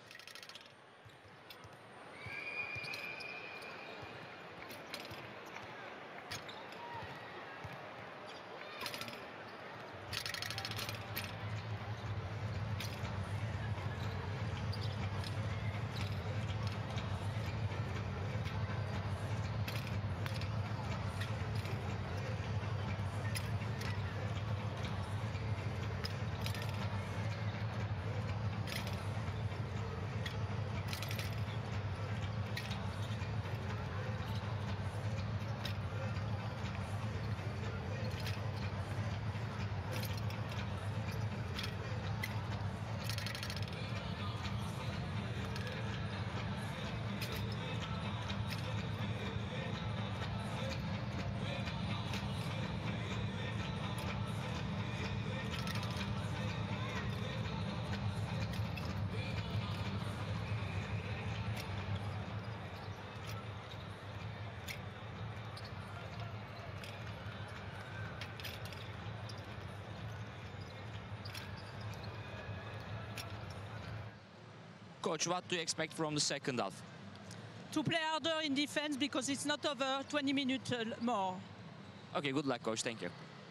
Coach, what do you expect from the second half? To play harder in defense because it's not over twenty minutes uh, more. Okay, good luck, Coach. Thank you.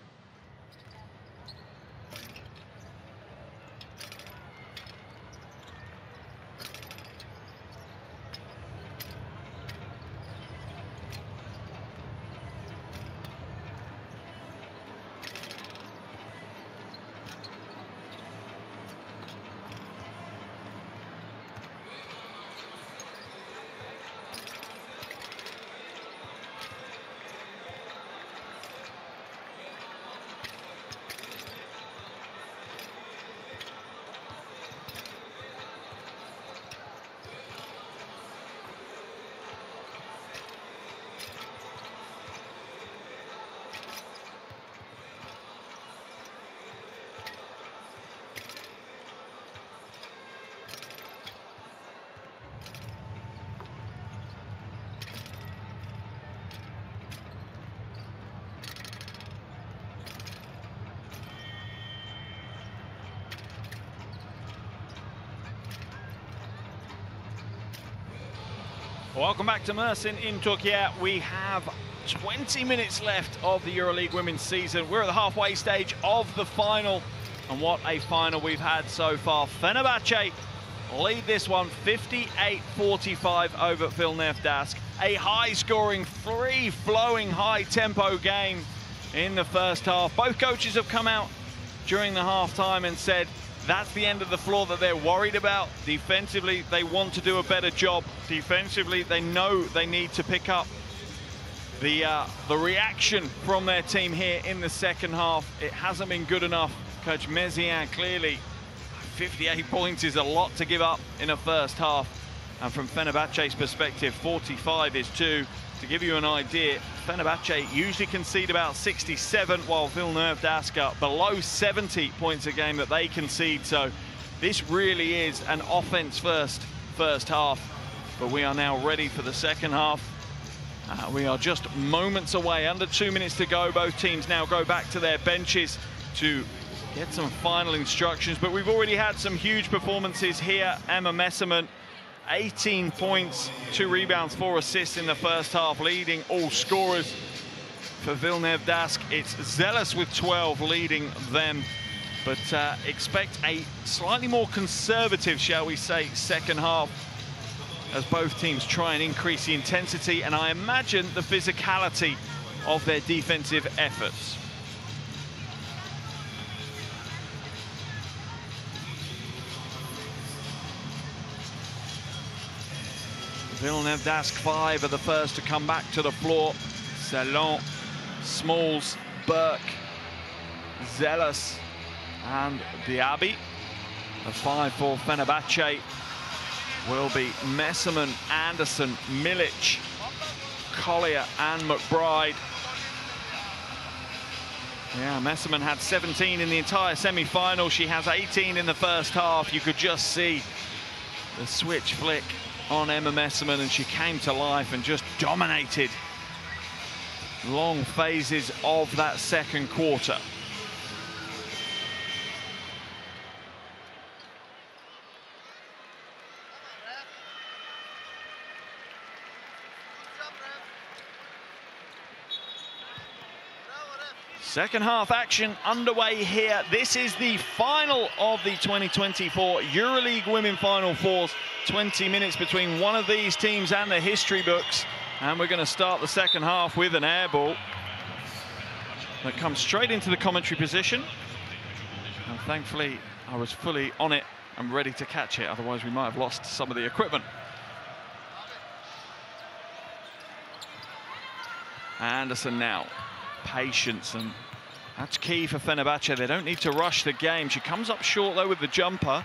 Welcome back to Mersin in Turkey. We have twenty minutes left of the EuroLeague Women's season. We're at the halfway stage of the final, and what a final we've had so far. Fenerbahce lead this one fifty-eight forty-five over Villeneuve Dask. A high-scoring, free-flowing, high-tempo game in the first half. Both coaches have come out during the half-time and said that's the end of the floor that they're worried about. Defensively, they want to do a better job. Defensively, they know they need to pick up the uh, the reaction from their team here in the second half. It hasn't been good enough. Coach Mézières, clearly, fifty-eight points is a lot to give up in a first half. And from Fenerbahce's perspective, forty-five is two. To give you an idea, Fenerbahce usually concede about sixty-seven, while Villeneuve Dask are below seventy points a game that they concede. So this really is an offense-first first half. But we are now ready for the second half. Uh, we are just moments away, under two minutes to go. Both teams now go back to their benches to get some final instructions. But we've already had some huge performances here. Emma Messermann, eighteen points, two rebounds, four assists in the first half, leading all scorers. For Villeneuve Dask, it's Zealous with twelve leading them. But uh, expect a slightly more conservative, shall we say, second half, as both teams try and increase the intensity and I imagine the physicality of their defensive efforts. Villeneuve Dask five are the first to come back to the floor. Salon Smalls, Burke, Zealous, and Diaby. The five for Fenerbahce will be Messerman, Anderson, Milic, Collier, and McBride. Yeah, Messerman had seventeen in the entire semi-final. She has eighteen in the first half. You could just see the switch flick on Emma Messerman, and she came to life and just dominated long phases of that second quarter. Second half action underway here. This is the final of the twenty twenty-four EuroLeague Women Final Fours. twenty minutes between one of these teams and the history books. And we're going to start the second half with an air ball that comes straight into the commentary position. And thankfully, I was fully on it and ready to catch it. Otherwise, we might have lost some of the equipment. Anderson now. Patience, and that's key for Fenerbahce. They don't need to rush the game. She comes up short though with the jumper.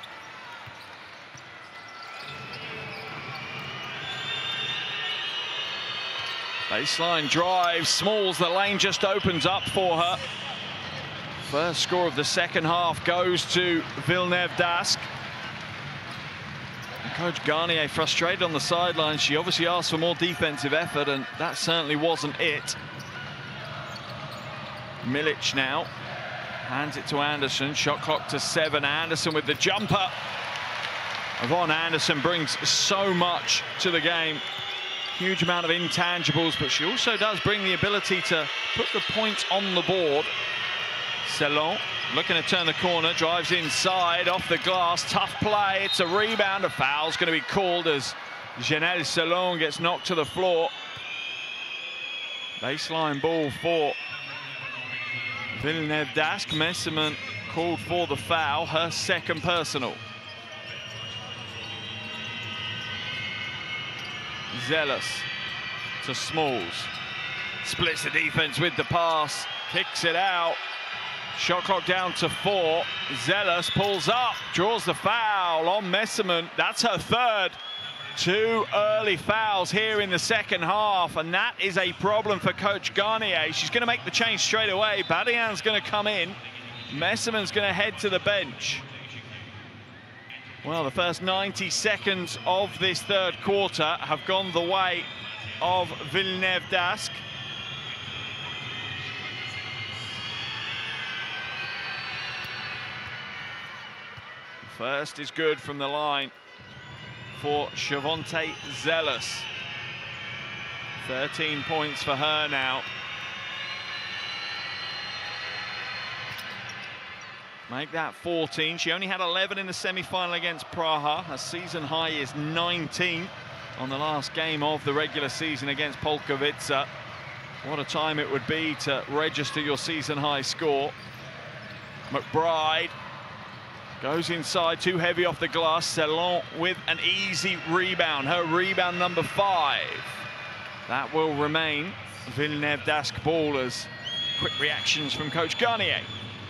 Baseline drive, Smalls, the lane just opens up for her. First score of the second half goes to Villeneuve Dask. And Coach Garnier frustrated on the sidelines. She obviously asked for more defensive effort, and that certainly wasn't it. Milic now hands it to Anderson. Shot clock to seven. Anderson with the jumper. Yvonne Anderson brings so much to the game. Huge amount of intangibles, but she also does bring the ability to put the points on the board. Selon looking to turn the corner, drives inside, off the glass. Tough play. It's a rebound. A foul's going to be called as Janelle Selon gets knocked to the floor. Baseline ball for Villeneuve Dask. Messerman called for the foul, her second personal. Zealous to Smalls. Splits the defense with the pass, kicks it out. Shot clock down to four. Zealous pulls up, draws the foul on Messerman. That's her third. Two early fouls here in the second half, and that is a problem for Coach Garnier. She's going to make the change straight away. Badian's going to come in. Messerman's going to head to the bench. Well, the first ninety seconds of this third quarter have gone the way of Villeneuve Dask. First is good from the line for Shavonte Zealous. thirteen points for her now. Make that fourteen. She only had eleven in the semi-final against Praha. Her season high is nineteen on the last game of the regular season against Polkowice. What a time it would be to register your season high score. McBride goes inside, too heavy off the glass. Selon with an easy rebound, her rebound number five. That will remain Villeneuve Dask ball as quick reactions from Coach Garnier.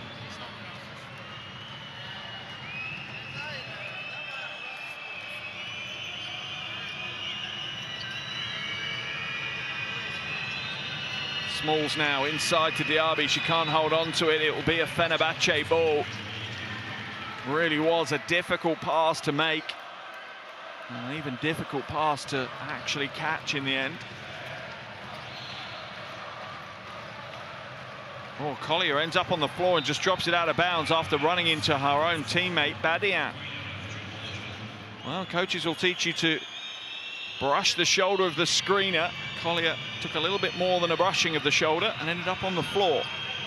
Smalls now inside to Diaby. She can't hold on to it. It will be a Fenerbahce ball. Really was a difficult pass to make. An even difficult pass to actually catch in the end. Oh, Collier ends up on the floor and just drops it out of bounds after running into her own teammate, Badian. Well, coaches will teach you to brush the shoulder of the screener. Collier took a little bit more than a brushing of the shoulder and ended up on the floor.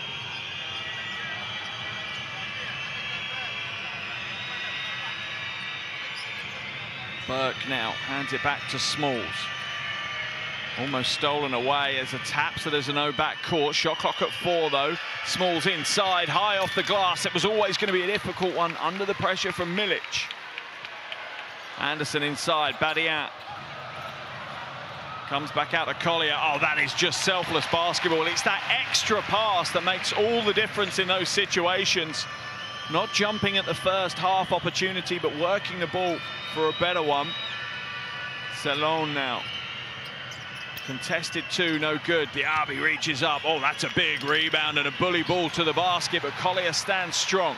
Burke now hands it back to Smalls. Almost stolen away as a tap, so there's a no back court. Shot clock at four though. Smalls inside, high off the glass. It was always going to be a difficult one under the pressure from Milic. Anderson inside, Badian Comes back out to Collier. Oh, that is just selfless basketball. It's that extra pass that makes all the difference in those situations. Not jumping at the first half opportunity, but working the ball for a better one. Salon now. Contested two, no good. Diaby reaches up. Oh, that's a big rebound and a bully ball to the basket, but Collier stands strong.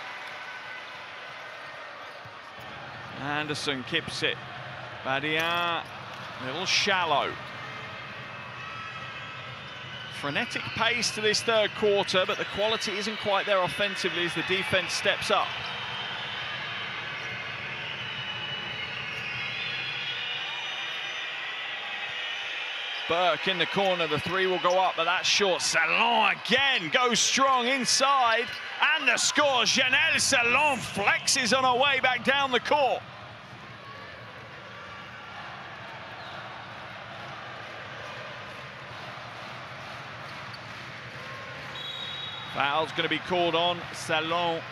Anderson keeps it. Badian, a little shallow. Frenetic pace to this third quarter, but the quality isn't quite there offensively as the defense steps up. Burke in the corner, the three will go up, but that's short. Salon again goes strong inside, and the score. Janelle Salon flexes on her way back down the court. Foul's going to be called on Salon.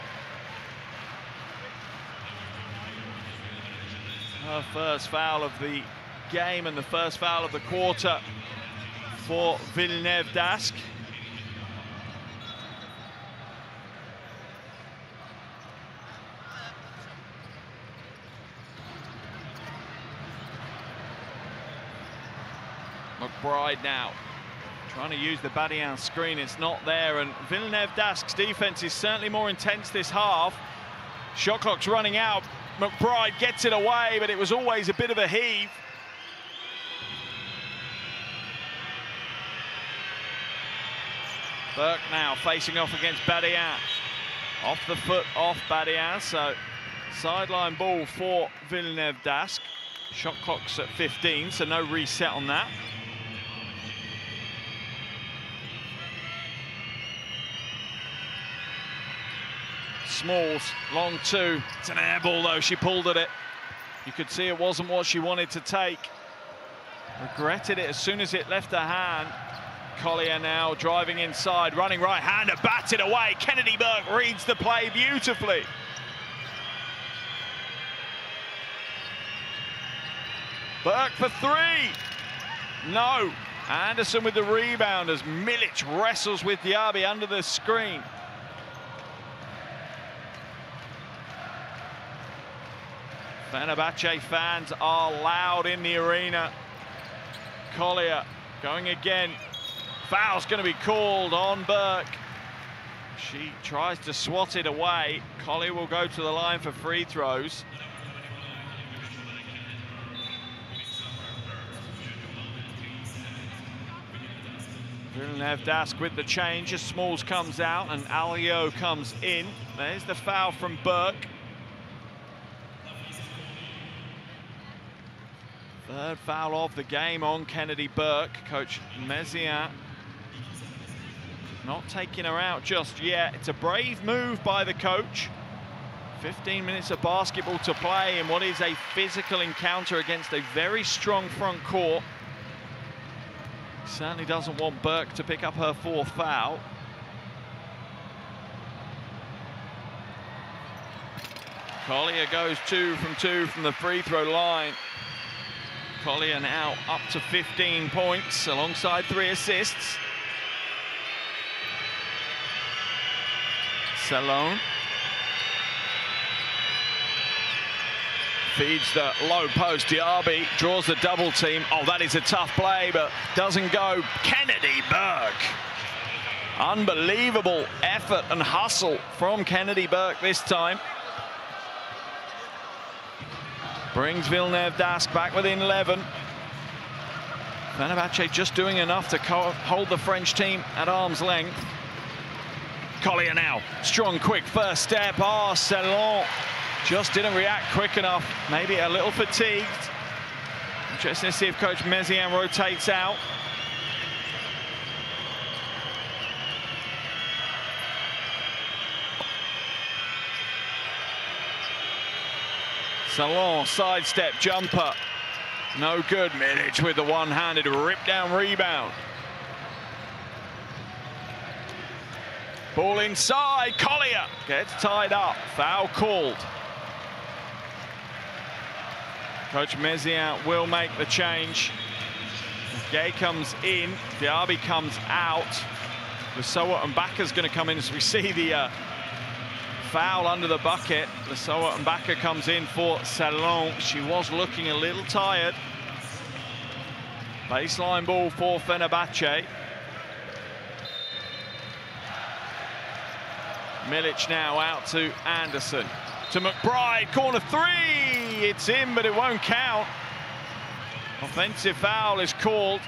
Her first foul of the game and the first foul of the quarter for Villeneuve d'Ascq. McBride now trying to use the Badian screen. It's not there, and Villeneuve d'Ascq's defense is certainly more intense this half. Shot clock's running out. McBride gets it away, but it was always a bit of a heave. Burke now facing off against Badian. Off the foot, off Badian, so sideline ball for Villeneuve d'Ascq. Shot clock's at fifteen, so no reset on that. Smalls, long two. It's an air ball though, she pulled at it. You could see it wasn't what she wanted to take. Regretted it as soon as it left her hand. Collier now driving inside, running right-hander, batted away. Kennedy Burke reads the play beautifully. Burke for three. No. Anderson with the rebound as Milic wrestles with Diaby under the screen. Fenerbahce fans are loud in the arena. Collier going again. Foul's going to be called on Burke. She tries to swat it away. Collier will go to the line for free throws. Villeneuve d'Ascq with the change as Smalls comes out and Alio comes in. There's the foul from Burke. Third foul of the game on Kennedy Burke. Coach Mézières not taking her out just yet. It's a brave move by the coach. fifteen minutes of basketball to play in what is a physical encounter against a very strong front court. Certainly doesn't want Burke to pick up her fourth foul. Collier goes two from two from the free throw line. Collier now up to fifteen points alongside three assists. Salon feeds the low post. Diaby draws the double team. Oh, that is a tough play, but doesn't go. Kennedy Burke. Unbelievable effort and hustle from Kennedy Burke this time. Brings Villeneuve d'Ascq back within eleven. Fenerbahce just doing enough to hold the French team at arm's length. Collier now, strong, quick first step. Ah, oh, Salon just didn't react quick enough. Maybe a little fatigued. Interesting to see if Coach Mézières rotates out. Salon, sidestep jumper. No good. Milic with the one-handed rip-down rebound. Ball inside. Collier gets tied up. Foul called. Coach Mézières will make the change. Gay comes in, Diaby comes out. Lesoa and Baka's going to come in as we see the uh, foul under the bucket. Lesoa and Baka comes in for Salon. She was looking a little tired. Baseline ball for Fenerbahce. Milic now out to Anderson. To McBride, corner three. It's in, but it won't count. Offensive foul is called.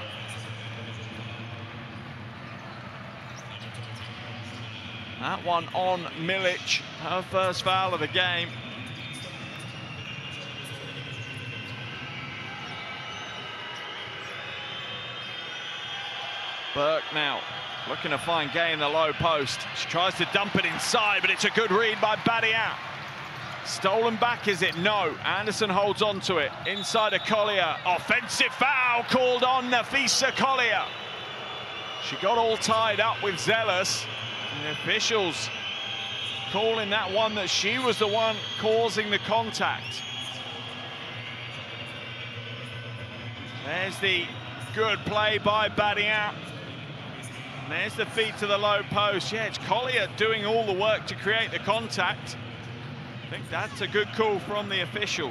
That one on Milic, her first foul of the game. Burke now looking to find Gay in the low post. She tries to dump it inside, but it's a good read by Badian. Stolen back, is it? No. Anderson holds on to it. Inside of Collier. Offensive foul called on Nafisa Collier. She got all tied up with Zealous. And the officials calling that one that she was the one causing the contact. There's the good play by Badian. And there's the feed to the low post. Yeah, it's Collier doing all the work to create the contact. I think that's a good call from the officials.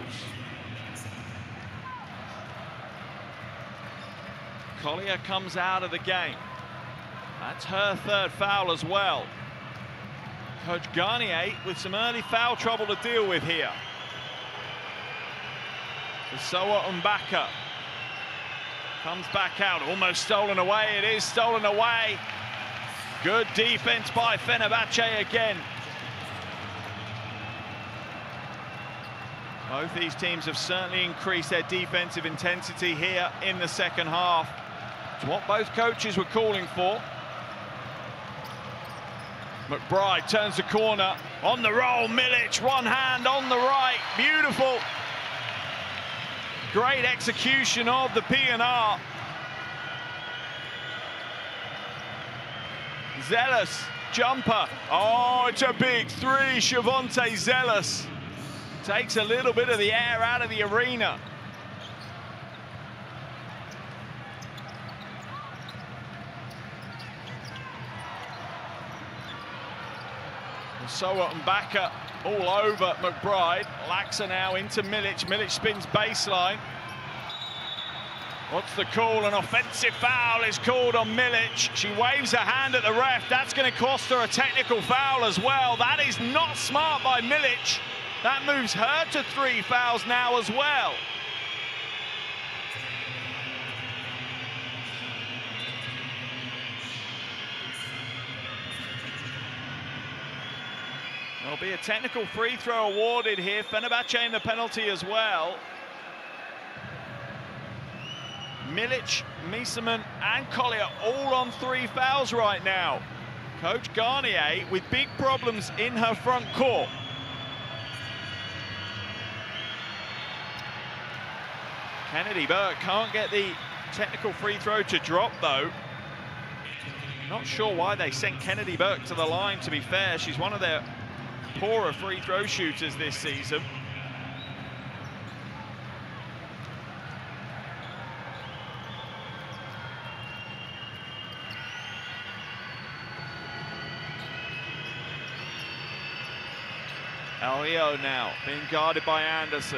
Collier comes out of the game. That's her third foul as well. Coach Garnier with some early foul trouble to deal with here. Lesoa and Baka comes back out, almost stolen away. It is stolen away. Good defense by Fenerbahce again. Both these teams have certainly increased their defensive intensity here in the second half. It's what both coaches were calling for. McBride turns the corner, on the roll, Milic, one hand on the right, beautiful. Great execution of the P N R. Zealous, jumper, oh, it's a big three, Shavonte Zealous. Takes a little bit of the air out of the arena. Lesoa and Baka all over McBride. Laxa now into Milic. Milic spins baseline. What's the call? An offensive foul is called on Milic. She waves her hand at the ref. That's going to cost her a technical foul as well. That is not smart by Milic. That moves her to three fouls now as well. There'll be a technical free throw awarded here. Fenerbahce in the penalty as well. Milic, Miesemann and Collier all on three fouls right now. Coach Garnier with big problems in her front court. Kennedy Burke can't get the technical free throw to drop though. Not sure why they sent Kennedy Burke to the line, to be fair. She's one of their poorer free throw shooters this season. Elio now being guarded by Anderson.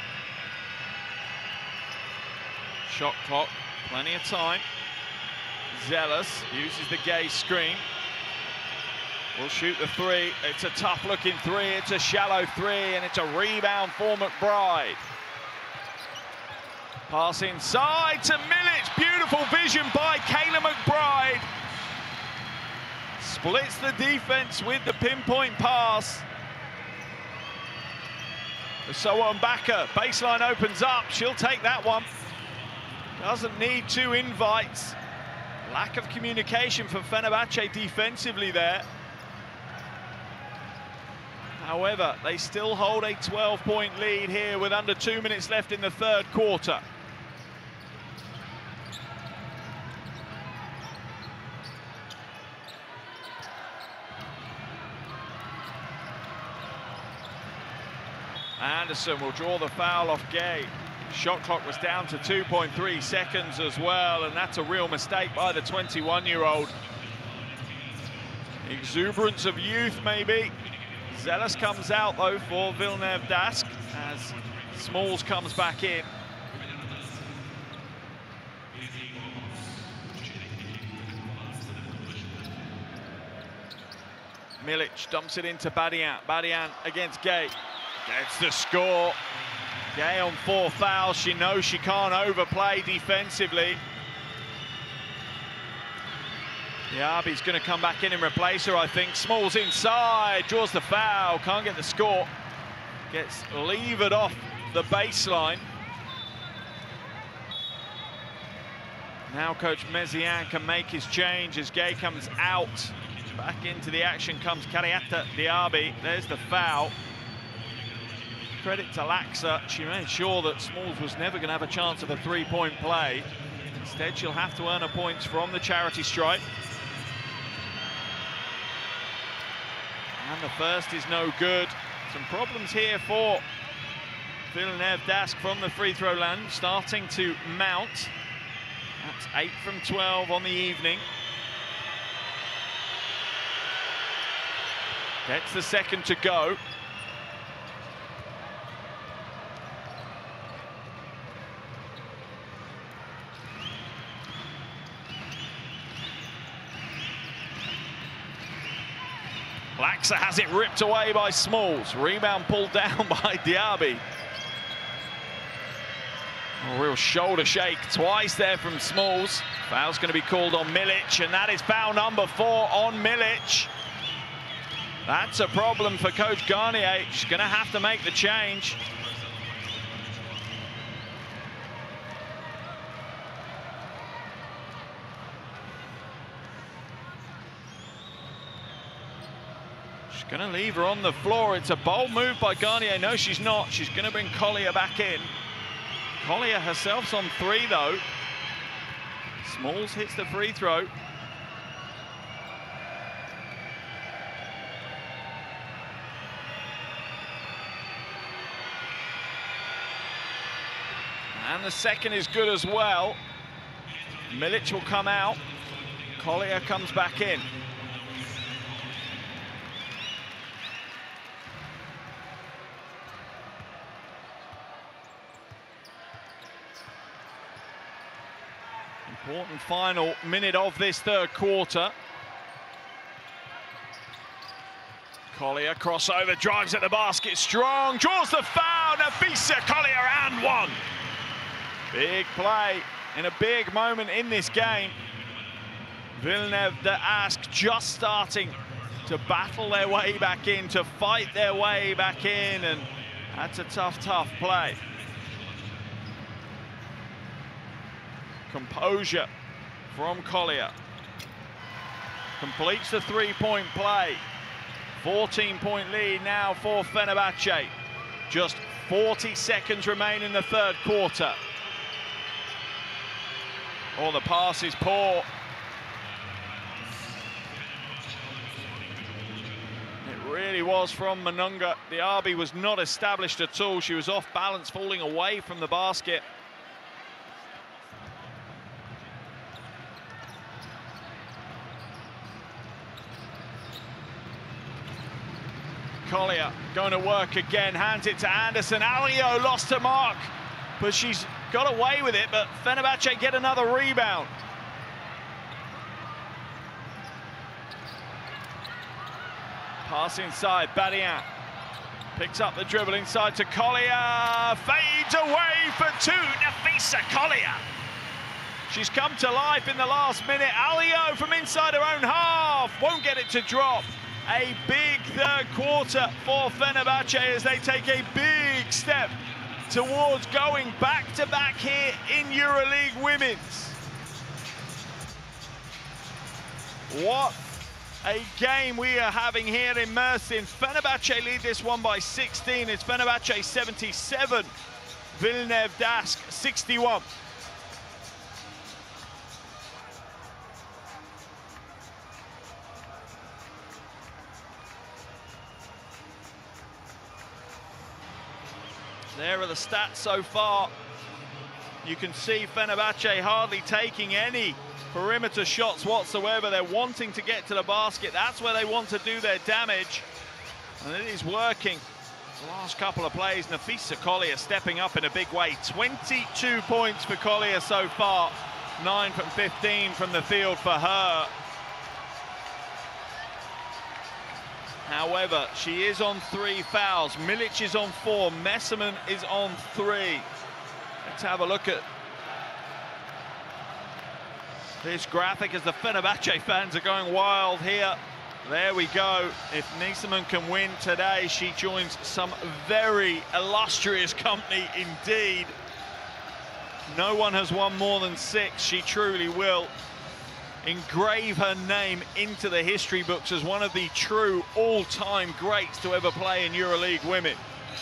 Shot clock, plenty of time. Zealous uses the Gay screen. Will shoot the three. It's a tough looking three. It's a shallow three, and it's a rebound for McBride. Pass inside to Milic. Beautiful vision by Kayla McBride. Splits the defense with the pinpoint pass. So on Baka, baseline opens up. She'll take that one. Doesn't need two invites. Lack of communication from Fenerbahce defensively there. However, they still hold a twelve point lead here with under two minutes left in the third quarter. Anderson will draw the foul off Gay. Shot clock was down to two point three seconds as well, and that's a real mistake by the twenty-one-year-old. Exuberance of youth, maybe. Zealous comes out, though, for Villeneuve Dask as Smalls comes back in. Milic dumps it into Badian. Badian against Gay. Gets the score. Gay on four fouls. She knows she can't overplay defensively. Diaby's going to come back in and replace her, I think. Smalls inside, draws the foul, can't get the score. Gets levered off the baseline. Now Coach Mezian can make his change as Gay comes out. Back into the action comes Kariata Diaby. There's the foul. Credit to Laxa. She made sure that Smalls was never going to have a chance of a three-point play. Instead, she'll have to earn her points from the charity stripe. And the first is no good. Some problems here for Villeneuve Dask from the free throw land, starting to mount. That's eight from twelve on the evening. Gets the second to go. Laxa has it ripped away by Smalls. Rebound pulled down by Diaby. A real shoulder shake twice there from Smalls. Foul's going to be called on Milic, and that is foul number four on Milic. That's a problem for Coach Garnier. She's going to have to make the change. She's going to leave her on the floor. It's a bold move by Garnier. No, she's not. She's going to bring Collier back in. Collier herself's on three, though. Smalls hits the free throw. And the second is good as well. Milic will come out. Collier comes back in. Important final minute of this third quarter. Collier crossover, drives at the basket, strong, draws the foul. Nafisa Collier and one. Big play in a big moment in this game. Villeneuve Dask just starting to battle their way back in, to fight their way back in, and that's a tough, tough play. Composure from Collier. Completes the three-point play. fourteen-point lead now for Fenerbahce. Just forty seconds remain in the third quarter. Oh, the pass is poor. It really was from Manunga. Diaby was not established at all. She was off balance, falling away from the basket. Collier going to work again, hands it to Anderson. Alio lost to mark, but she's got away with it, but Fenerbahce get another rebound. Pass inside, Badian picks up the dribble inside to Collier, fades away for two, Nafisa Collier. She's come to life in the last minute. Alio from inside her own half, won't get it to drop. A big third quarter for Fenerbahce as they take a big step towards going back-to-back here in EuroLeague Women's. What a game we are having here in Mersin. Fenerbahce lead this one by sixteen. It's Fenerbahce seventy-seven, Villeneuve Dask sixty-one. There are the stats so far You can see Fenerbahce hardly taking any perimeter shots whatsoever. They're wanting to get to the basket. That's where they want to do their damage. And it is working. The last couple of plays, Nafisa Collier stepping up in a big way. twenty-two points for Collier so far. nine from fifteen from the field for her. However, she is on three fouls. Milic is on four. Messerman is on three. Let's have a look at this graphic as the Fenerbahce fans are going wild here. There we go. If Messerman can win today, she joins some very illustrious company indeed. No one has won more than six. She truly will engrave her name into the history books as one of the true all-time greats to ever play in EuroLeague Women.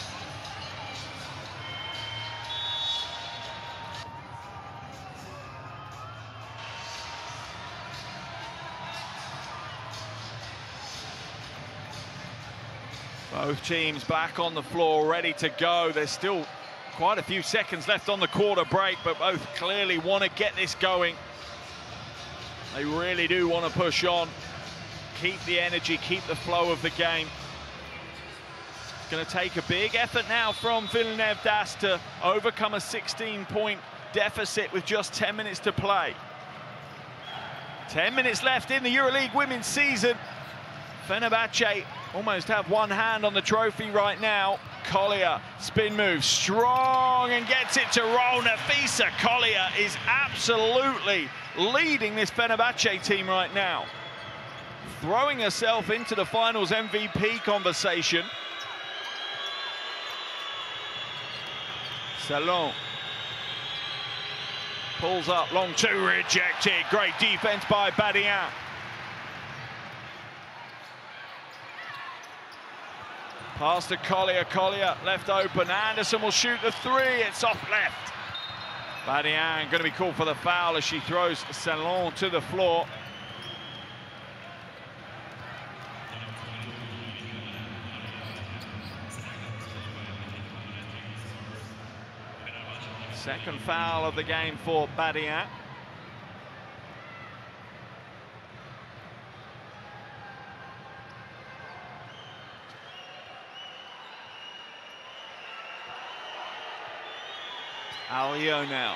Both teams back on the floor, ready to go. There's still quite a few seconds left on the quarter break, but both clearly want to get this going. They really do want to push on, keep the energy, keep the flow of the game. It's going to take a big effort now from Villeneuve to overcome a sixteen point deficit with just ten minutes to play. ten minutes left in the EuroLeague Women's season. Fenerbahce almost have one hand on the trophy right now. Collier, spin move, strong, and gets it to roll. Nafisa Collier is absolutely leading this Fenerbahce team right now. Throwing herself into the finals M V P conversation. Salon pulls up, long two, rejected. Great defense by Badian. Pass to Collier, Collier left open. Anderson will shoot the three, it's off left. Badian going to be called for the foul as she throws Salon to the floor. Second foul of the game for Badian. Alio now.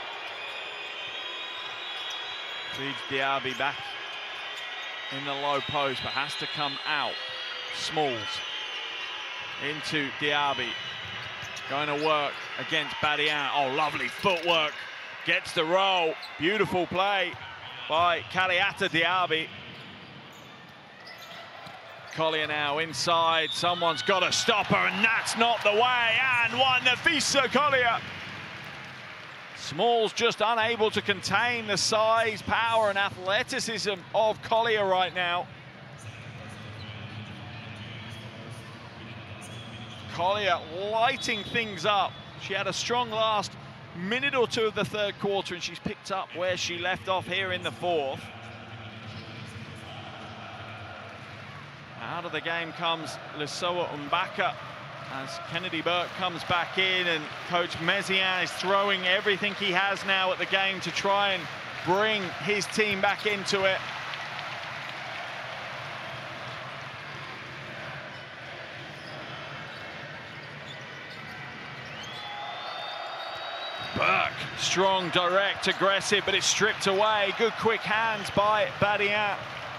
Feeds Diaby back in the low post, but has to come out. Smalls into Diaby. Going to work against Badian. Oh, lovely footwork. Gets the roll. Beautiful play by Kaliata Diaby. Collier now inside. Someone's got to stop her, and that's not the way. And one, Nafisa Collier. Smalls just unable to contain the size, power, and athleticism of Collier right now. Collier lighting things up. She had a strong last minute or two of the third quarter, and she's picked up where she left off here in the fourth. Out of the game comes Lissoa Umbaka as Kennedy Burke comes back in, and Coach Mezian is throwing everything he has now at the game to try and bring his team back into it. Burke, strong, direct, aggressive, but it's stripped away. Good quick hands by Badian.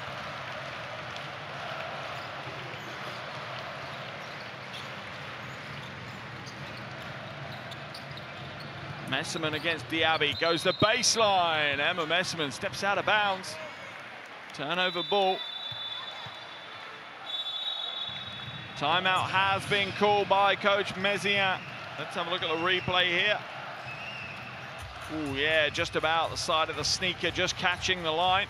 Messerman against Diaby, goes the baseline. Emma Messerman steps out of bounds. Turnover ball. Timeout has been called by Coach Mezian. Let's have a look at the replay here. Oh yeah, just about the side of the sneaker, just catching the line.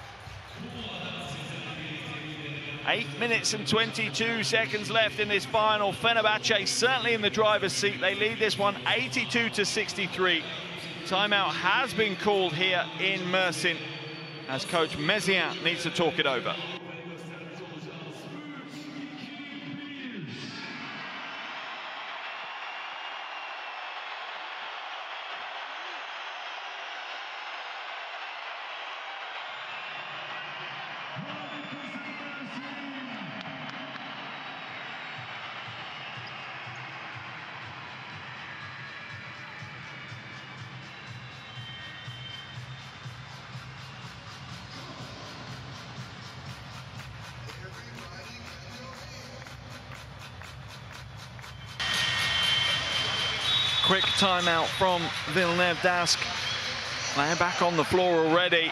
Eight minutes and twenty-two seconds left in this final. Fenerbahce certainly in the driver's seat. They lead this one eighty-two to sixty-three. Timeout has been called here in Mersin as Coach Mezian needs to talk it over. quick timeout from Villeneuve Dask. They're back on the floor already.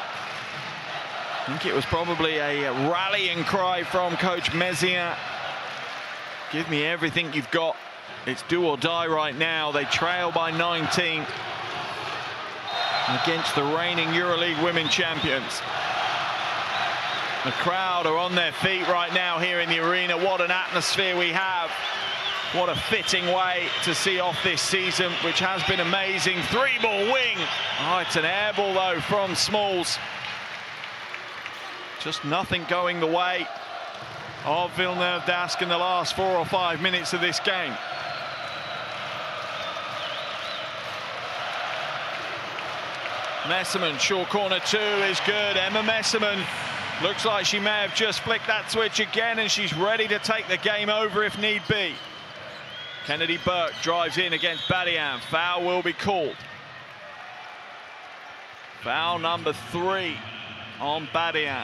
I think it was probably a rallying cry from Coach Mezien. Give me everything you've got. It's do or die right now. They trail by nineteen against the reigning EuroLeague Women champions. The crowd are on their feet right now here in the arena. What an atmosphere we have. What a fitting way to see off this season, which has been amazing. Three ball wing. Oh, it's an air ball though from Smalls. Just nothing going the way of Villeneuve Dask in the last four or five minutes of this game. Messerman, short corner two is good. Emma Messerman looks like she may have just flicked that switch again, and she's ready to take the game over if need be. Kennedy Burke drives in against Badian. Foul will be called. Foul number three on Badian.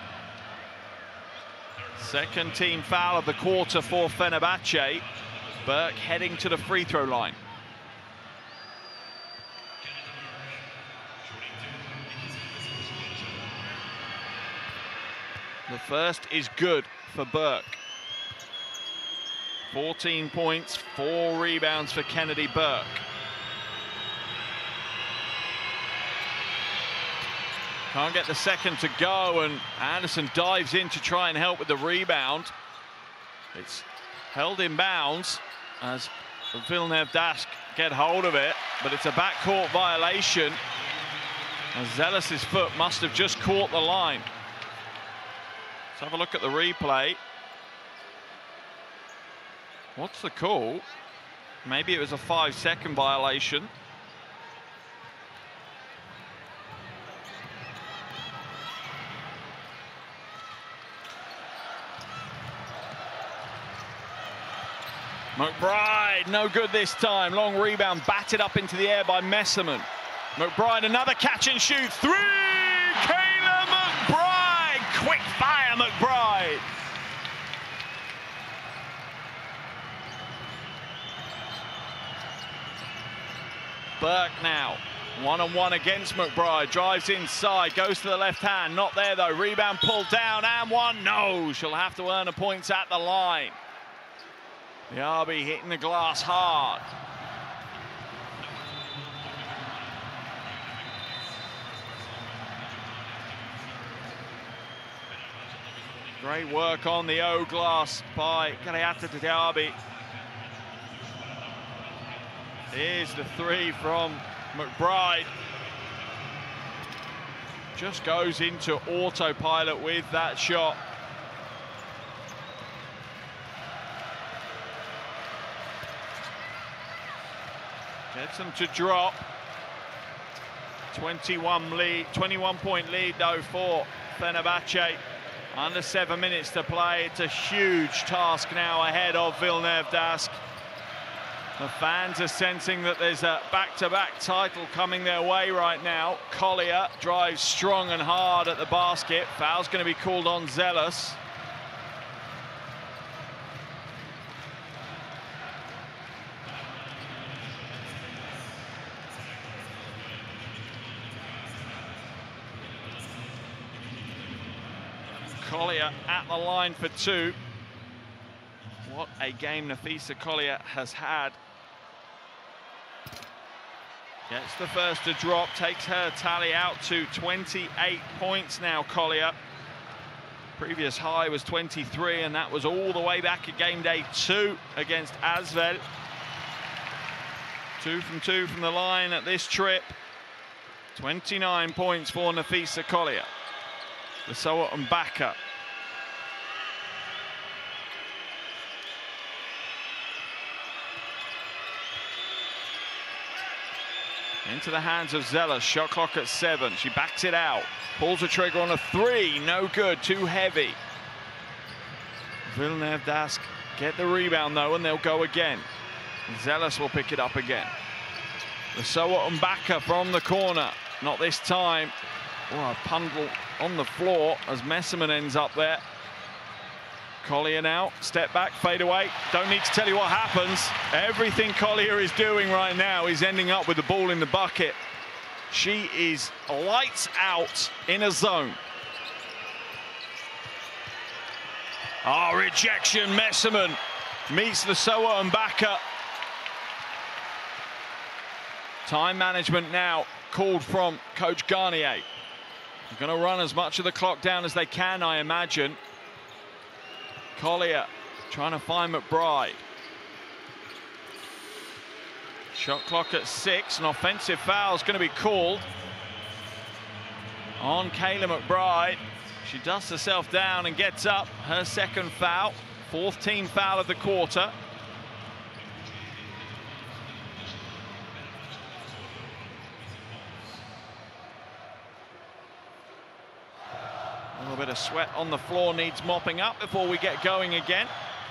Second team foul of the quarter for Fenerbahce. Burke heading to the free throw line. The first is good for Burke. fourteen points, four rebounds for Kennedy Burke. Can't get the second to go, and Anderson dives in to try and help with the rebound. It's held in bounds as Villeneuve Dask get hold of it, but it's a backcourt violation, and Zealous' foot must have just caught the line. Let's have a look at the replay. What's the call? Maybe it was a five-second violation. McBride, no good this time. Long rebound, batted up into the air by Messerman. McBride, another catch and shoot. Three! Kayla McBride! Quick fire, McBride! Burke now, one-on-one against McBride. Drives inside, goes to the left hand. Not there, though. Rebound pulled down, and one. No, she'll have to earn her points at the line. The R B hitting the glass hard. Great work on the O glass by Galeata Diaby. Here's the three from McBride. Just goes into autopilot with that shot. Gets them to drop. twenty-one lead, twenty-one point lead though for Fenerbahce. Under seven minutes to play. It's a huge task now ahead of Villeneuve Dask. The fans are sensing that there's a back-to-back title coming their way right now. Collier drives strong and hard at the basket. Foul's going to be called on Zealous. Collier at the line for two. What a game Nafisa Collier has had. Gets the first to drop, takes her tally out to twenty-eight points now, Collier. Previous high was twenty-three, and that was all the way back at game day two against Asvel. Two from two from the line at this trip. twenty-nine points for Nafisa Collier. The Soa and Baka. Into the hands of Zealous, shot clock at seven. She backs it out, pulls the trigger on a three, no good, too heavy. Villeneuve Dask get the rebound though, and they'll go again. Zealous will pick it up again. The Soa and Baka from the corner, not this time. Oh, a Pundle on the floor as Messerman ends up there. Collier now, step back, fade away. Don't need to tell you what happens. Everything Collier is doing right now is ending up with the ball in the bucket. She is lights out in a zone. Oh, rejection. Messerman meets Lesoa and Baka. Time management now called from Coach Garnier. They're going to run as much of the clock down as they can, I imagine. Collier trying to find McBride. Shot clock at six. An offensive foul is going to be called on Kayla McBride. She dusts herself down and gets up. Her second foul. Fourth team foul of the quarter. A little bit of sweat on the floor needs mopping up before we get going again.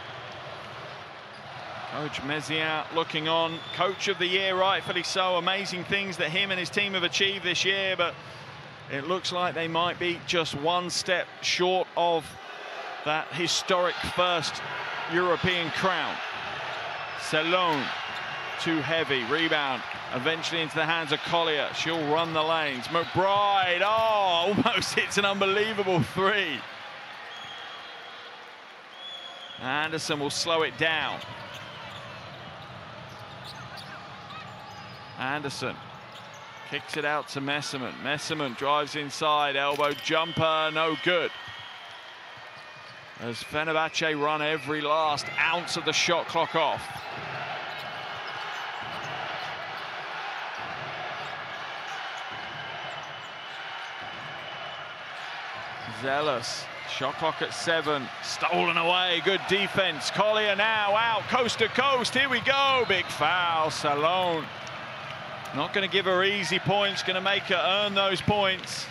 Coach Mézières looking on. Coach of the year, rightfully so. Amazing things that him and his team have achieved this year, but it looks like they might be just one step short of that historic first European crown. Salone, too heavy. Rebound eventually into the hands of Collier. She'll run the lanes. McBride, oh, almost hits an unbelievable three. Anderson will slow it down. Anderson kicks it out to Messerman. Messerman drives inside, elbow jumper, no good. As Fenerbahce run every last ounce of the shot clock off. Zealous, shot clock at seven, stolen away, good defense. Collier now out, coast to coast, here we go, big foul, Salone. Not going to give her easy points, going to make her earn those points.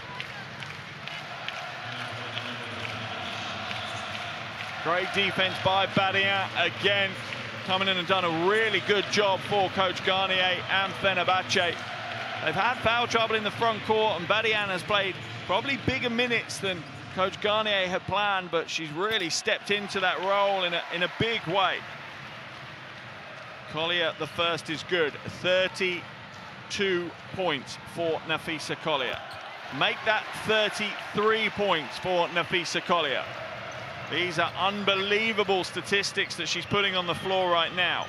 Great defense by Badian again, coming in and done a really good job for Coach Garnier and Fenerbahce. They've had foul trouble in the front court, and Badian has played probably bigger minutes than Coach Garnier had planned, but she's really stepped into that role in a, in a big way. Collier, the first is good. thirty-two points for Napheesa Collier. Make that thirty-three points for Napheesa Collier. These are unbelievable statistics that she's putting on the floor right now.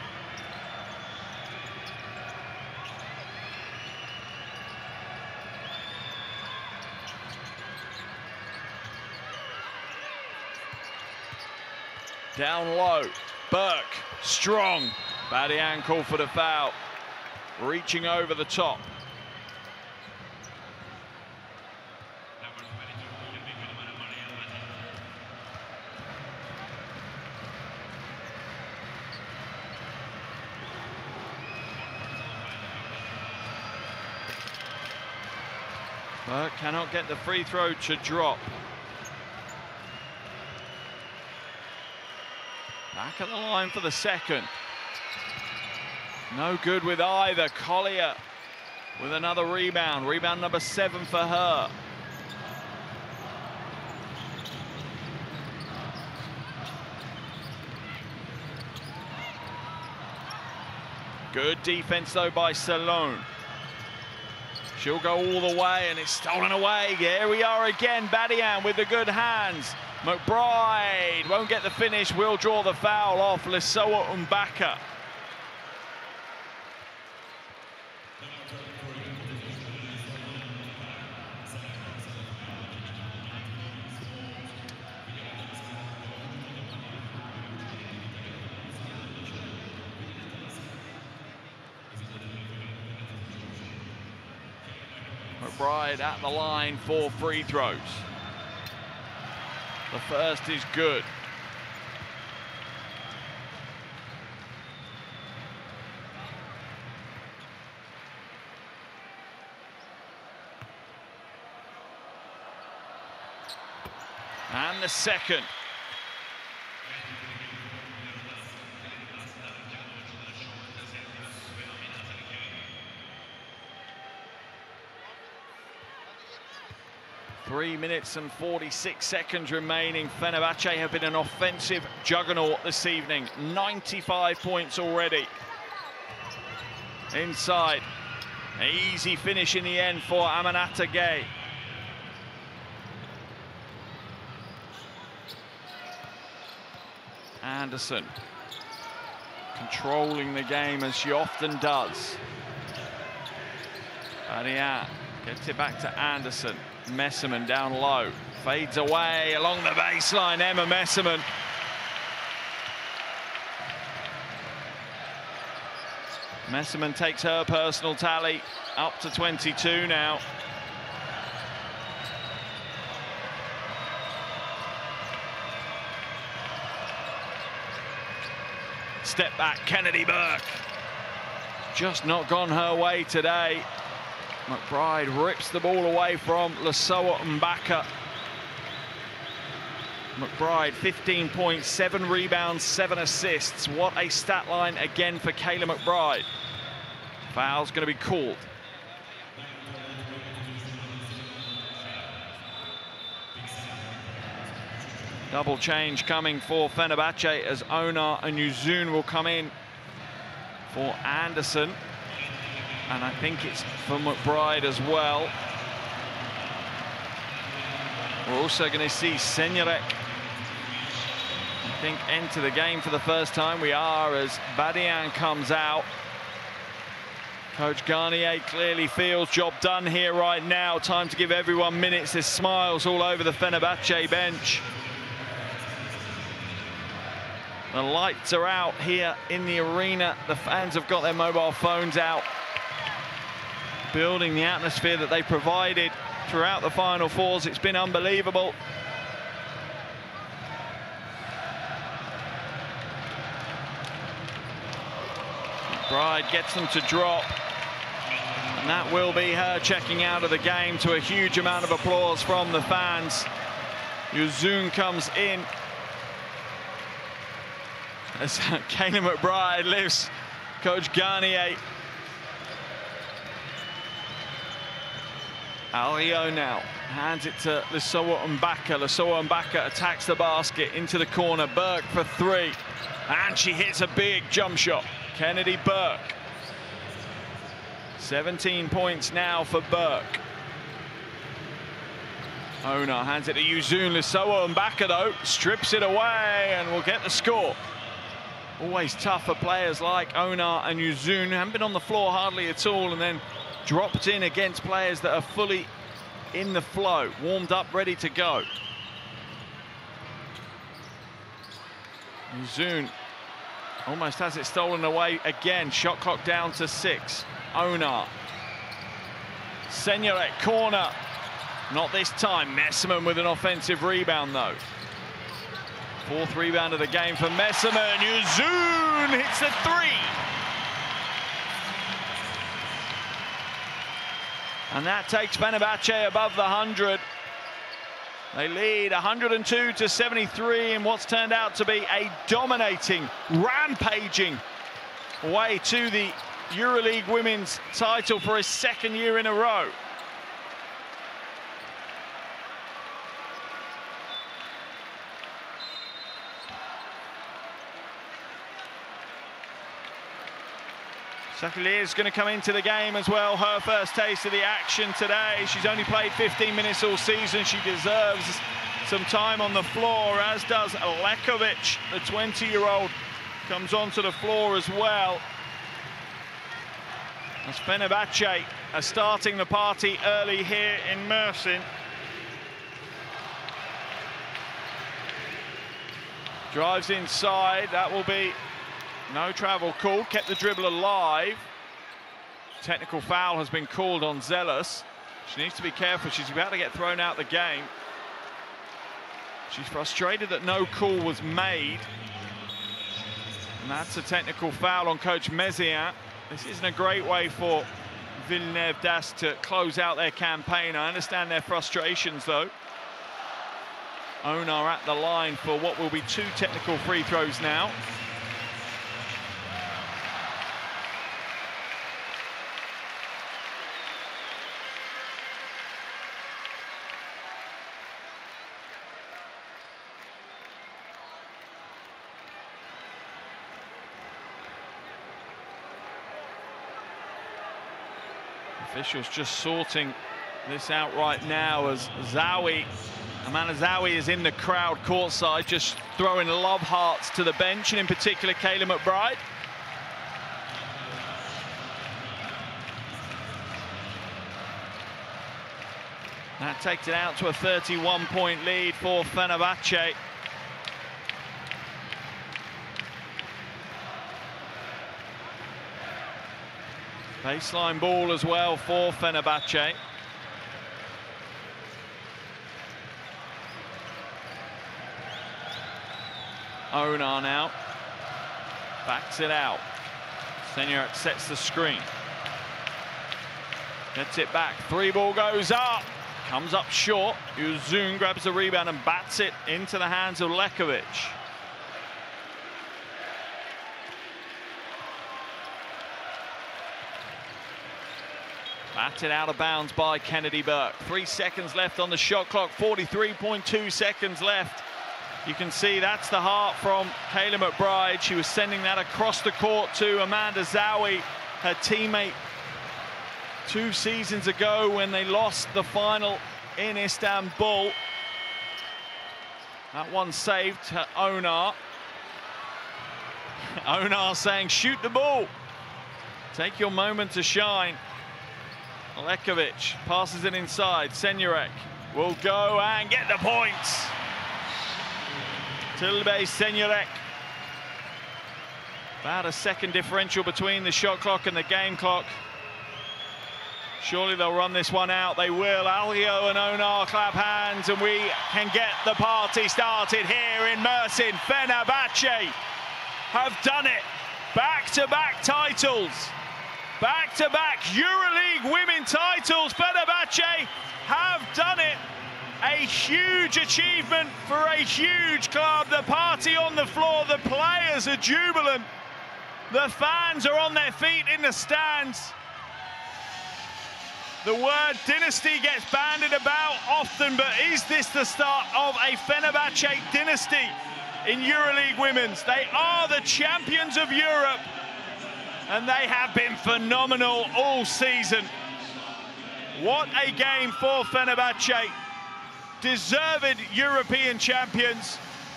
Down low, Burke, strong. Badian called for the foul, reaching over the top. Burke cannot get the free throw to drop. Back at the line for the second. No good with either. Collier with another rebound. Rebound number seven for her. Good defense though by Salone. She'll go all the way and it's stolen away. Here we are again. Badian with the good hands. McBride won't get the finish, will draw the foul off Lesoa Umbaka. McBride at the line for free throws. The first is good. And the second. Three minutes and forty-six seconds remaining. Fenerbahce have been an offensive juggernaut this evening. ninety-five points already. Inside. An easy finish in the end for Aminata Gay. Anderson controlling the game as she often does. Ariane gets it back to Anderson. Messerman down low, fades away along the baseline. Emma Messerman. Messerman takes her personal tally up to twenty-two now. Step back, Kennedy Burke. Just not gone her way today. McBride rips the ball away from Lasoa Mbaka. McBride, fifteen points, seven rebounds, seven assists. What a stat line again for Kayla McBride. Foul's going to be called. Double change coming for Fenerbahce as Onar and Uzun will come in for Anderson. And I think it's for McBride as well. We're also going to see Senyorek, I think, enter the game for the first time. We are, as Badian comes out. Coach Garnier clearly feels job done here right now. Time to give everyone minutes. There's smiles all over the Fenerbahce bench. The lights are out here in the arena. The fans have got their mobile phones out, building the atmosphere that they provided throughout the Final Fours. It's been unbelievable. McBride gets them to drop, and that will be her checking out of the game to a huge amount of applause from the fans. Uzun comes in as Kayla McBride lifts Coach Garnier. Alio now hands it to Lasoa Mbaka. Lasoa Mbaka attacks the basket into the corner. Burke for three, and she hits a big jump shot. Kennedy Burke. seventeen points now for Burke. Onar hands it to Uzun. Lasoa Mbaka, though, strips it away and will get the score. Always tough for players like Onar and Uzun, who haven't been on the floor hardly at all, and then dropped in against players that are fully in the flow, warmed up, ready to go. Uzun almost has it stolen away again. Shot clock down to six. Onar. Senyorek, corner. Not this time. Messerman with an offensive rebound, though. Fourth rebound of the game for Messerman. Uzun hits the three. And that takes Fenerbahce above the one hundred. They lead one hundred two to seventy-three in what's turned out to be a dominating, rampaging way to the EuroLeague Women's title for a second year in a row. Sakalier is going to come into the game as well. Her first taste of the action today. She's only played fifteen minutes all season. She deserves some time on the floor, as does Lekovic, the twenty-year-old, comes onto the floor as well. As Fenerbahce are starting the party early here in Mersin. Drives inside. That will be no travel call. Kept the dribble alive. Technical foul has been called on Zealous. She needs to be careful. She's about to get thrown out the game. She's frustrated that no call was made. And that's a technical foul on Coach Mézières. This isn't a great way for Villeneuve d'Ascq to close out their campaign. I understand their frustrations, though. Onar at the line for what will be two technical free throws now. Officials just sorting this out right now as Zawi, Amanda Zawi is in the crowd courtside, just throwing love hearts to the bench, and in particular Kayla McBride. That takes it out to a thirty-one point lead for Fenerbahce. Baseline ball as well for Fenerbahce. Onar now backs it out. Senyorek sets the screen. Gets it back. Three ball goes up. Comes up short. Uzun grabs the rebound and bats it into the hands of Lekovic. Batted out of bounds by Kennedy Burke. Three seconds left on the shot clock. forty-three point two seconds left. You can see that's the heart from Kayla McBride. She was sending that across the court to Amanda Zawi, her teammate, two seasons ago when they lost the final in Istanbul. That one saved to Onar. Onar saying, shoot the ball. Take your moment to shine. Lekovic passes it inside. Senyorek will go and get the points. Tilbe Senyorek. About a second differential between the shot clock and the game clock. Surely they'll run this one out. They will. Algio and Onar clap hands, and we can get the party started here in Mersin. Fenerbahce have done it. Back-to-back titles. Back-to-back EuroLeague Women titles. Fenerbahce have done it. A huge achievement for a huge club. The party on the floor, the players are jubilant. The fans are on their feet in the stands. The word dynasty gets bandied about often, but is this the start of a Fenerbahce dynasty in EuroLeague Women's? They are the champions of Europe, and they have been phenomenal all season. What a game for Fenerbahce. Deserved European champions.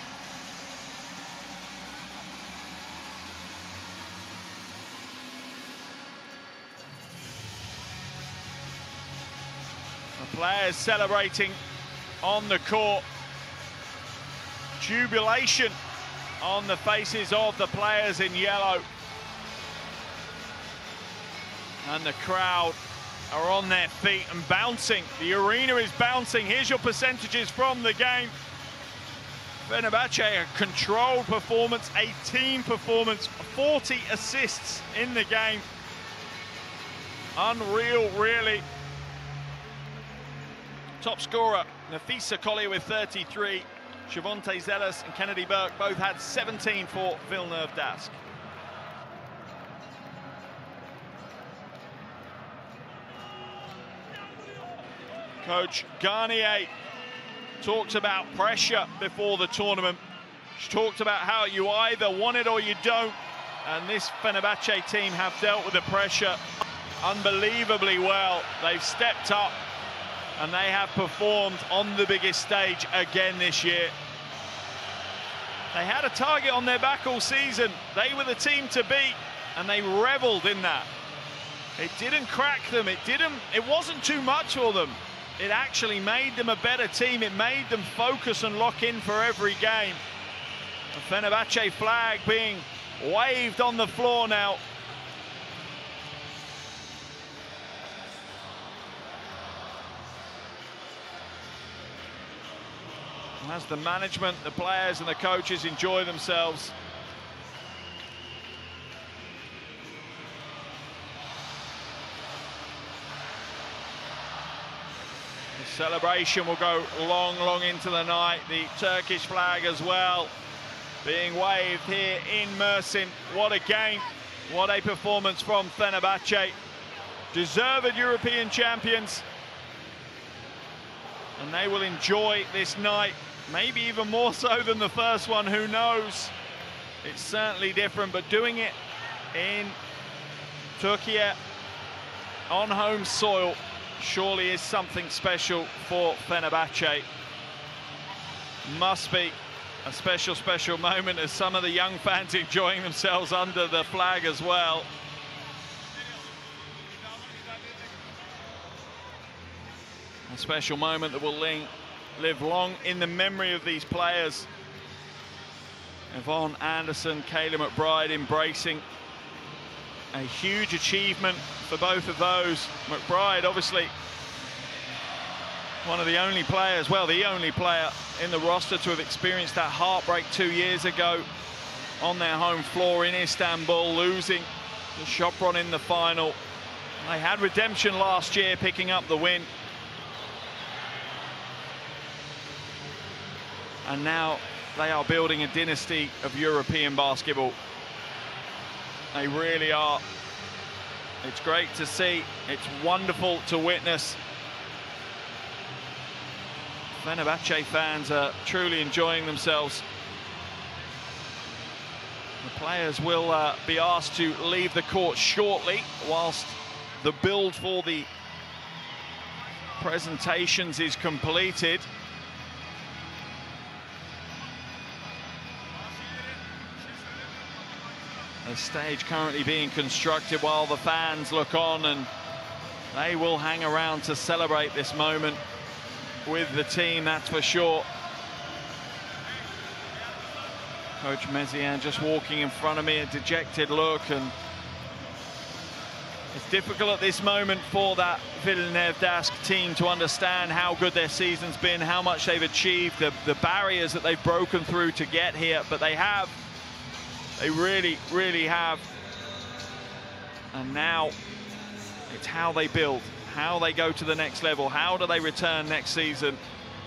The players celebrating on the court. Jubilation on the faces of the players in yellow. And the crowd are on their feet and bouncing. The arena is bouncing. Here's your percentages from the game. Fenerbahce, a controlled performance, a team performance, forty assists in the game. Unreal, really. Top scorer, Nafisa Collier with thirty-three. Shavonte Zealous and Kennedy Burke both had seventeen for Villeneuve Dask. Coach Garnier talks about pressure before the tournament. She talked about how you either want it or you don't. And this Fenerbahce team have dealt with the pressure unbelievably well. They've stepped up and they have performed on the biggest stage again this year. They had a target on their back all season. They were the team to beat, and they reveled in that. It didn't crack them. It didn't. It wasn't too much for them. It actually made them a better team. It made them focus and lock in for every game. The Fenerbahce flag being waved on the floor now. And as the management, the players and the coaches enjoy themselves. Celebration will go long, long into the night. The Turkish flag as well being waved here in Mersin. What a game, what a performance from Fenerbahce. Deserved European champions. And they will enjoy this night, maybe even more so than the first one, who knows? It's certainly different, but doing it in Turkey on home soil surely is something special for Fenerbahce. Must be a special, special moment as some of the young fans enjoying themselves under the flag as well. A special moment that will live long in the memory of these players. Yvonne Anderson, Kayla McBride embracing a huge achievement for both of those. McBride, obviously, one of the only players, well, the only player in the roster to have experienced that heartbreak two years ago on their home floor in Istanbul, losing to Sopron in the final. They had redemption last year, picking up the win. And now they are building a dynasty of European basketball. They really are. It's great to see. It's wonderful to witness. Fenerbahce fans are truly enjoying themselves. The players will uh, be asked to leave the court shortly whilst the build for the presentations is completed. The stage currently being constructed while the fans look on, and they will hang around to celebrate this moment with the team, that's for sure. Coach Mezian just walking in front of me, a dejected look, and it's difficult at this moment for that Villeneuve Dask team to understand how good their season's been, how much they've achieved, the, the barriers that they've broken through to get here, but they have. They really, really have. And now it's how they build, how they go to the next level, how do they return next season.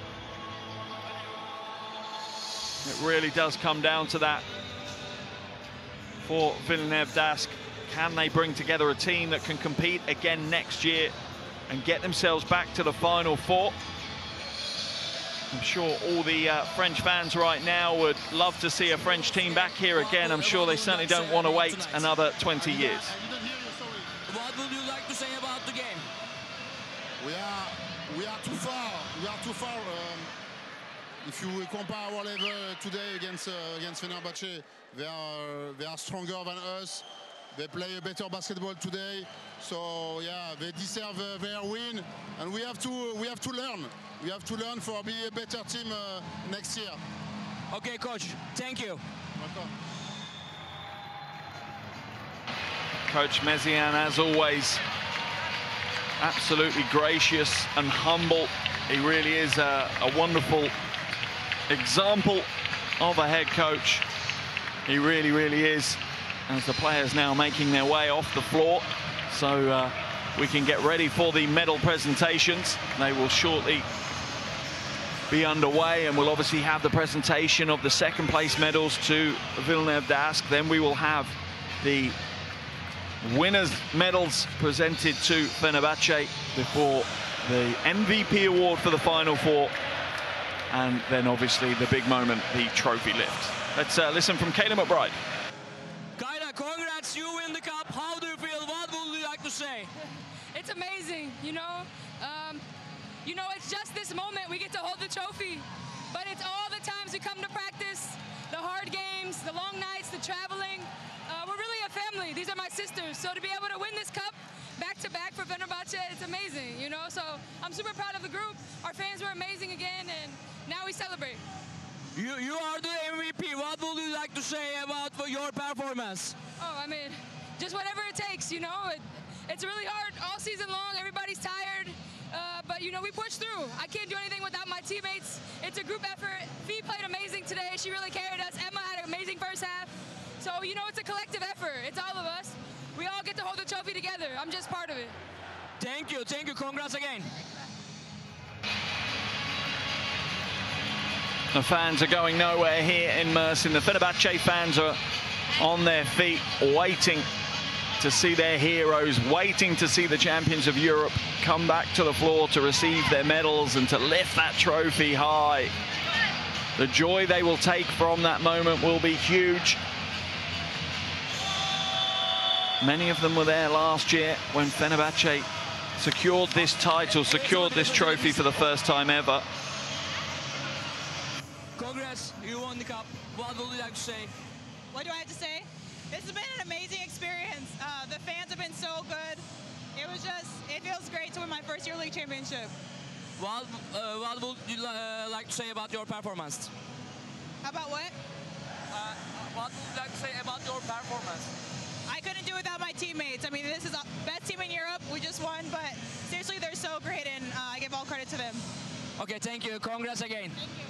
It really does come down to that for Villeneuve Dask. Can they bring together a team that can compete again next year and get themselves back to the Final Four? I'm sure all the uh, French fans right now would love to see a French team back here again. I'm sure they certainly don't want to wait another twenty years. What would you like to say about the game? We are, we are too far. We are too far. Um, if you compare our level today against uh, against Fenerbahce, they are they are stronger than us. They play a better basketball today. So yeah, they deserve uh, their win, and we have to we have to learn. We have to learn for be a better team uh, next year. Okay, coach. Thank you. Welcome. Coach Mezian, as always, absolutely gracious and humble. He really is a, a wonderful example of a head coach. He really, really is. As the players now making their way off the floor, so uh, we can get ready for the medal presentations. They will shortly be underway, and we'll obviously have the presentation of the second place medals to Villeneuve Dask. Then we will have the winners' medals presented to Fenerbahce before the M V P award for the Final Four, and then obviously the big moment, the trophy lift. Let's uh, listen from Kayla McBride. Kayla, congrats, you win the cup. How do you feel? What would you like to say? It's amazing, you know. Um, you know, it's just this moment we get to hold the trophy, but it's all the times we come to practice, the hard games, the long nights, the traveling. Uh, we're really a family. These are my sisters. So to be able to win this cup back to back for Fenerbahce, it's amazing, you know. So I'm super proud of the group. Our fans were amazing again, and now we celebrate. You, you are the M V P. What would you like to say about your performance? Oh, I mean, just whatever it takes, you know. It, it's really hard all season long. Everybody's tired. Uh, but, you know, we pushed through. I can't do anything without my teammates. It's a group effort. Fee played amazing today. She really carried us. Emma had an amazing first half. So, you know, it's a collective effort. It's all of us. We all get to hold the trophy together. I'm just part of it. Thank you. Thank you. Congrats again. The fans are going nowhere here in Mersin. The Fenerbahce fans are on their feet, waiting to see their heroes, waiting to see the champions of Europe come back to the floor to receive their medals and to lift that trophy high. The joy they will take from that moment will be huge. Many of them were there last year when Fenerbahce secured this title, secured this trophy for the first time ever. Congrats, you won the cup. What would you like to say? What do I have to say? This has been an amazing experience. Uh, the fans have been so good. It was just, it feels great to win my first EuroLeague championship. What, uh, what would you uh, like to say about your performance? About what? Uh, what would you like to say about your performance? I couldn't do it without my teammates. I mean, this is the best team in Europe. We just won, but seriously, they're so great, and uh, I give all credit to them. Okay, thank you. Congrats again. Thank you.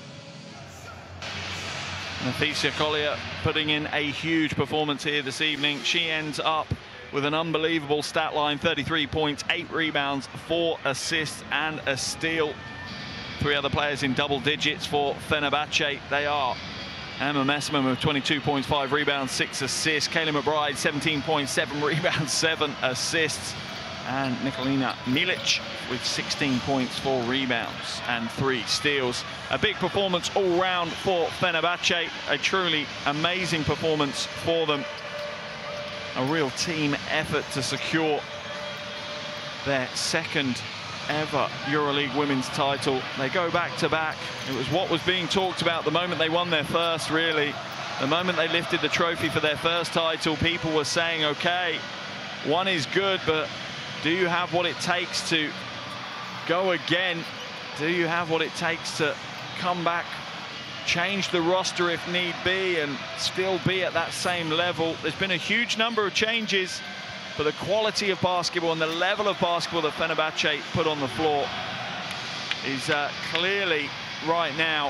Nafisa Collier putting in a huge performance here this evening. She ends up with an unbelievable stat line, thirty-three points, eight rebounds, four assists and a steal. Three other players in double digits for Fenerbahce. They are Emma Messerman with twenty-two points, five rebounds, six assists. Kayla McBride, seventeen points, seven rebounds, seven assists. And Nikolina Milic with sixteen points, four rebounds and three steals. A big performance all round for Fenerbahce. A truly amazing performance for them. A real team effort to secure their second ever EuroLeague Women's title. They go back to back. It was what was being talked about the moment they won their first, really. The moment they lifted the trophy for their first title, people were saying, okay, one is good, but do you have what it takes to go again? Do you have what it takes to come back, change the roster if need be, and still be at that same level? There's been a huge number of changes, but the quality of basketball and the level of basketball that Fenerbahce put on the floor is uh, clearly right now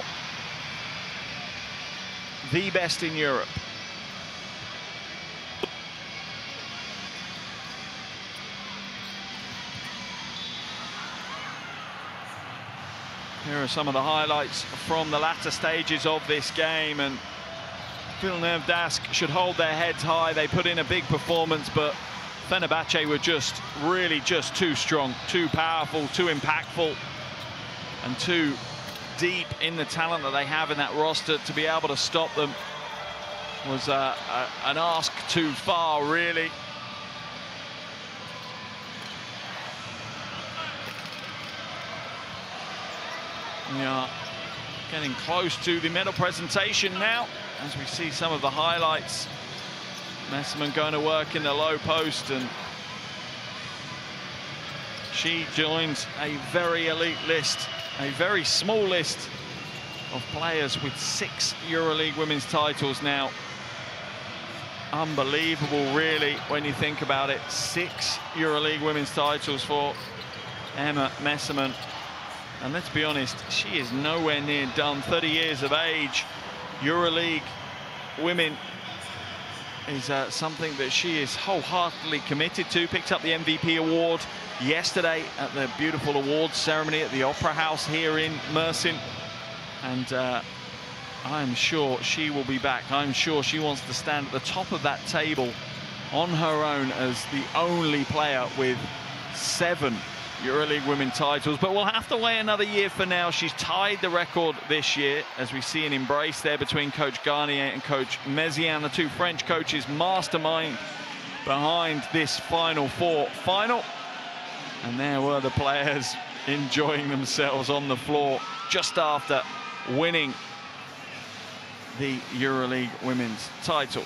the best in Europe. Here are some of the highlights from the latter stages of this game, and Villeneuve Dask should hold their heads high. They put in a big performance, but Fenerbahce were just really just too strong, too powerful, too impactful, and too deep in the talent that they have in that roster. To be able to stop them was uh, a, an ask too far, really. We are getting close to the medal presentation now, as we see some of the highlights. Messerman going to work in the low post, and she joins a very elite list, a very small list of players with six EuroLeague Women's titles now. Unbelievable, really, when you think about it. Six EuroLeague Women's titles for Emma Messerman. And let's be honest, she is nowhere near done. thirty years of age, EuroLeague Women is uh, something that she is wholeheartedly committed to. Picked up the M V P award yesterday at the beautiful awards ceremony at the Opera House here in Mersin. And uh, I'm sure she will be back. I'm sure she wants to stand at the top of that table on her own as the only player with seven EuroLeague Women titles, but we'll have to wait another year for now. She's tied the record this year, as we see an embrace there between Coach Garnier and Coach Méziane, the two French coaches mastermind behind this Final Four final. And there were the players enjoying themselves on the floor just after winning the EuroLeague Women's title.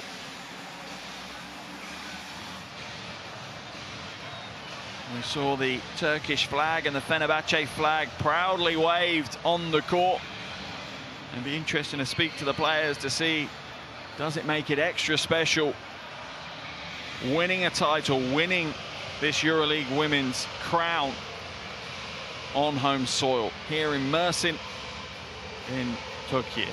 We saw the Turkish flag and the Fenerbahce flag proudly waved on the court. It'd be interesting to speak to the players to see, does it make it extra special winning a title, winning this EuroLeague Women's crown on home soil here in Mersin in Turkey.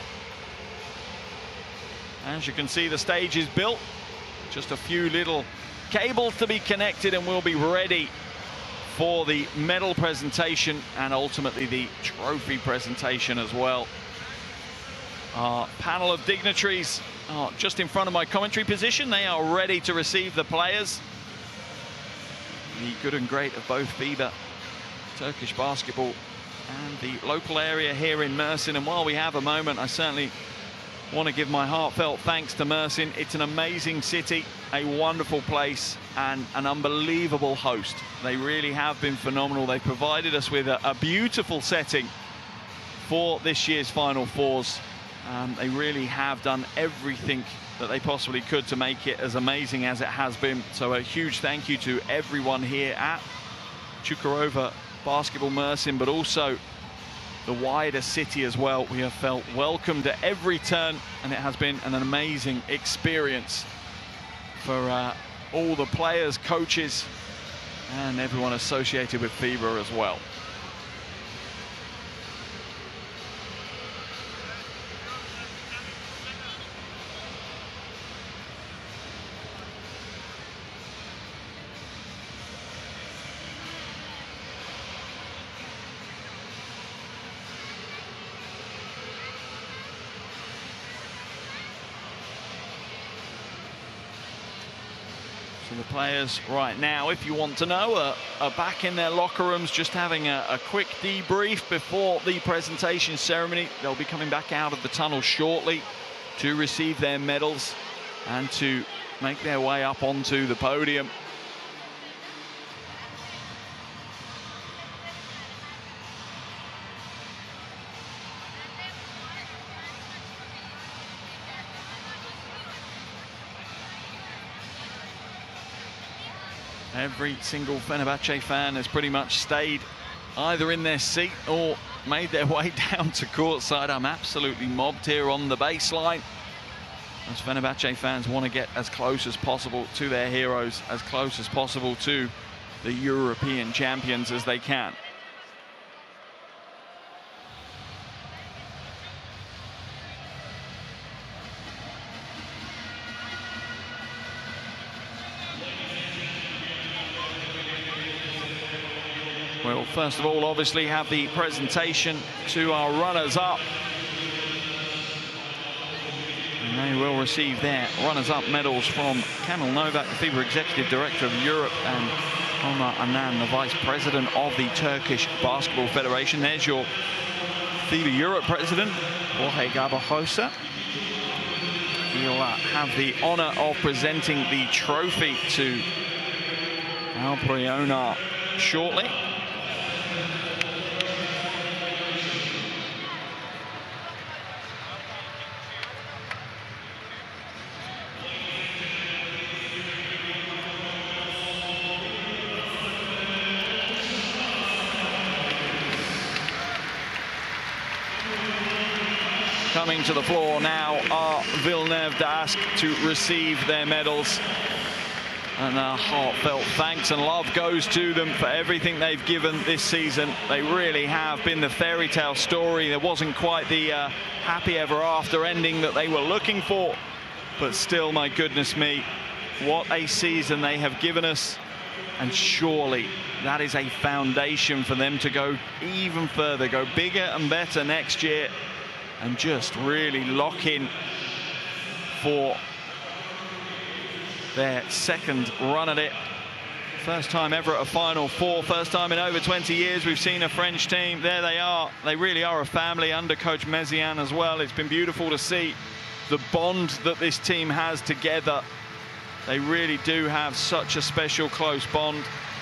As you can see, the stage is built. Just a few little cables to be connected, and we'll be ready for the medal presentation and ultimately the trophy presentation as well. Our panel of dignitaries are just in front of my commentary position. They are ready to receive the players. The good and great of both FIBA, Turkish basketball, and the local area here in Mersin. And while we have a moment, I certainly want to give my heartfelt thanks to Mersin. It's an amazing city, a wonderful place, and an unbelievable host. They really have been phenomenal. They provided us with a, a beautiful setting for this year's Final Fours. Um, they really have done everything that they possibly could to make it as amazing as it has been. So a huge thank you to everyone here at Çukurova Basketball Mersin, but also the wider city as well. We have felt welcomed at every turn, and it has been an amazing experience for uh, all the players, coaches, and everyone associated with FIBA as well. So the players right now, if you want to know, are, are back in their locker rooms, just having a, a quick debrief before the presentation ceremony. They'll be coming back out of the tunnel shortly to receive their medals and to make their way up onto the podium. Every single Fenerbahce fan has pretty much stayed either in their seat or made their way down to courtside. I'm absolutely mobbed here on the baseline, as Fenerbahce fans want to get as close as possible to their heroes, as close as possible to the European champions as they can. We'll first of all obviously have the presentation to our runners-up. And they will receive their runners-up medals from Kamil Novak, the FIBA Executive Director of Europe, and Omar Anan, the Vice President of the Turkish Basketball Federation. There's your FIBA Europe President, Jorge Garbajosa. He'll uh, have the honor of presenting the trophy to Alpriona shortly. Coming to the floor now are Villeneuve Dask to receive their medals. And a heartfelt thanks and love goes to them for everything they've given this season. They really have been the fairy tale story. There wasn't quite the uh, happy ever after ending that they were looking for. But still, my goodness me, what a season they have given us. And surely that is a foundation for them to go even further, go bigger and better next year, and just really lock in for their second run at it. First time ever at a Final Four, first time in over twenty years we've seen a French team. There they are. They really are a family under Coach Méziane as well. It's been beautiful to see the bond that this team has together. They really do have such a special, close bond.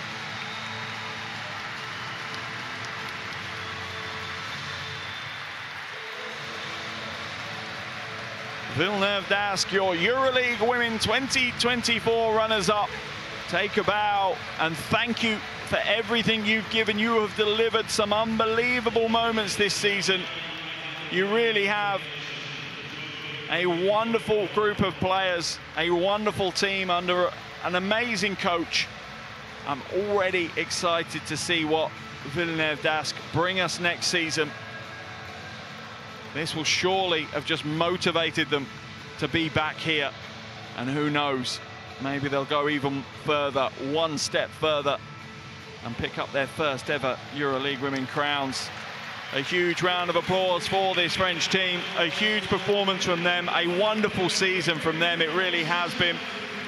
Villeneuve Dask, your EuroLeague Women twenty twenty-four runners-up. Take a bow and thank you for everything you've given. You have delivered some unbelievable moments this season. You really have. A wonderful group of players, a wonderful team under an amazing coach. I'm already excited to see what Villeneuve Dask bring us next season. This will surely have just motivated them to be back here. And who knows, maybe they'll go even further, one step further, and pick up their first ever EuroLeague Women crowns. A huge round of applause for this French team. A huge performance from them. A wonderful season from them. It really has been.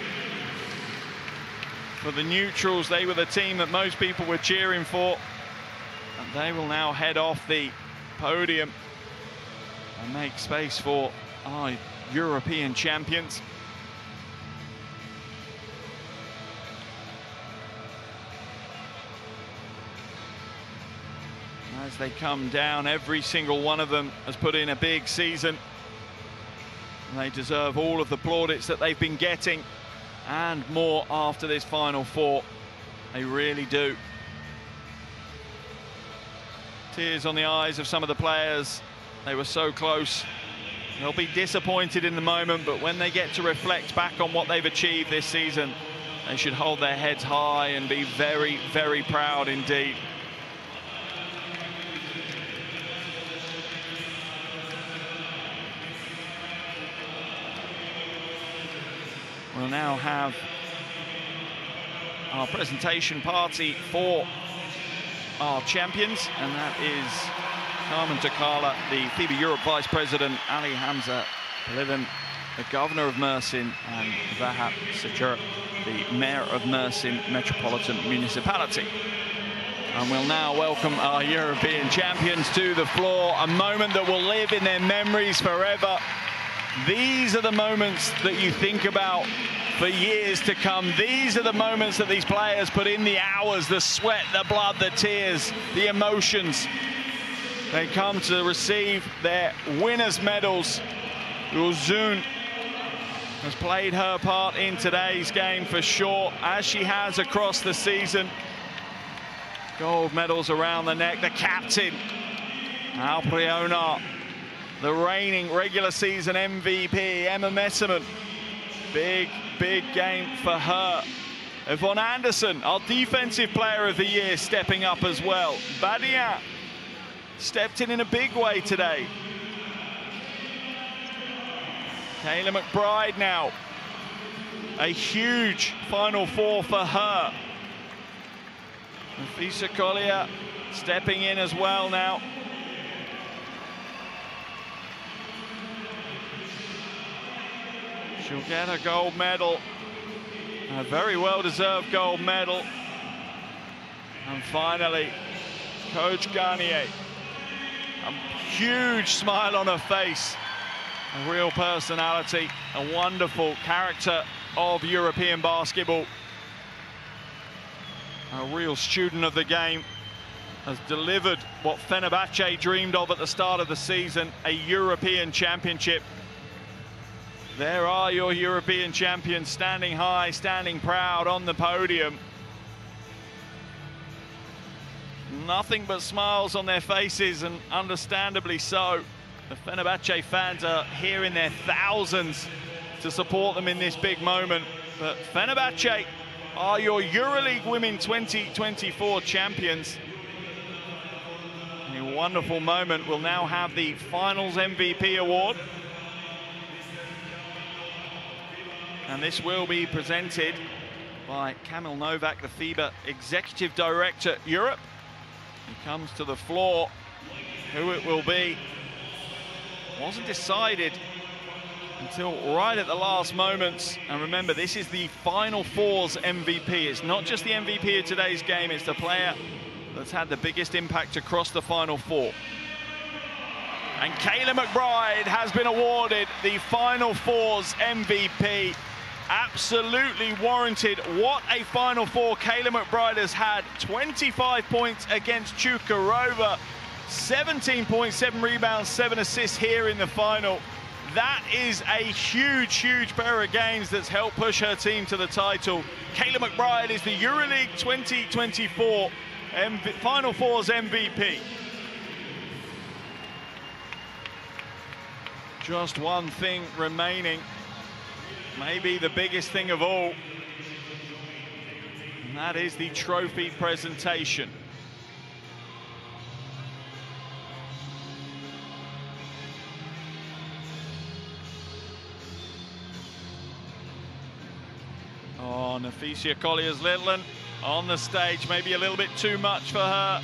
For the neutrals, they were the team that most people were cheering for. And they will now head off the podium and make space for are European champions. As they come down, every single one of them has put in a big season. And they deserve all of the plaudits that they've been getting and more after this Final Four. They really do. Tears on the eyes of some of the players. They were so close. They'll be disappointed in the moment, but when they get to reflect back on what they've achieved this season, they should hold their heads high and be very, very proud indeed. We'll now have our presentation party for our champions, and that is Carmen Takala, the FIBA Europe Vice President, Ali Hamza Pelivan, the Governor of Mersin, and Vahap Sajur, the Mayor of Mersin Metropolitan Municipality. And we'll now welcome our European champions to the floor, a moment that will live in their memories forever. These are the moments that you think about for years to come. These are the moments that these players put in, the hours, the sweat, the blood, the tears, the emotions. They come to receive their winners' medals. Uzun has played her part in today's game for sure, as she has across the season. Gold medals around the neck. The captain, Alpriona, the reigning regular season M V P, Emma Messerman. Big, big game for her. Yvonne Anderson, our defensive player of the year, stepping up as well. Badia stepped in in a big way today. Kayla McBride now. A huge Final Four for her. Nafisa Collier stepping in as well now. She'll get a gold medal, a very well-deserved gold medal. And finally, Coach Garnier, a huge smile on her face, a real personality, a wonderful character of European basketball, a real student of the game, has delivered what Fenerbahce dreamed of at the start of the season, a European championship. There are your European champions, standing high, standing proud on the podium. Nothing but smiles on their faces, and understandably so. The Fenerbahce fans are here in their thousands to support them in this big moment. But Fenerbahce are your EuroLeague Women twenty twenty-four champions. A wonderful moment. We'll now have the Finals M V P award. And this will be presented by Kamil Novak, the FIBA Executive Director Europe. He comes to the floor. Who it will be wasn't decided until right at the last moments. And remember, this is the Final Four's M V P. It's not just the M V P of today's game, it's the player that's had the biggest impact across the Final Four. And Kayla McBride has been awarded the Final Four's M V P. Absolutely warranted. What a Final Four Kayla McBride has had. twenty-five points against Chukarova, seventeen points, seven rebounds, seven assists here in the final. That is a huge, huge pair of games that's helped push her team to the title. Kayla McBride is the EuroLeague twenty twenty-four M V Final Four's M V P. Just one thing remaining. Maybe the biggest thing of all, and that is the trophy presentation. Oh, Nafisa Colliers-Littleton on the stage, maybe a little bit too much for her.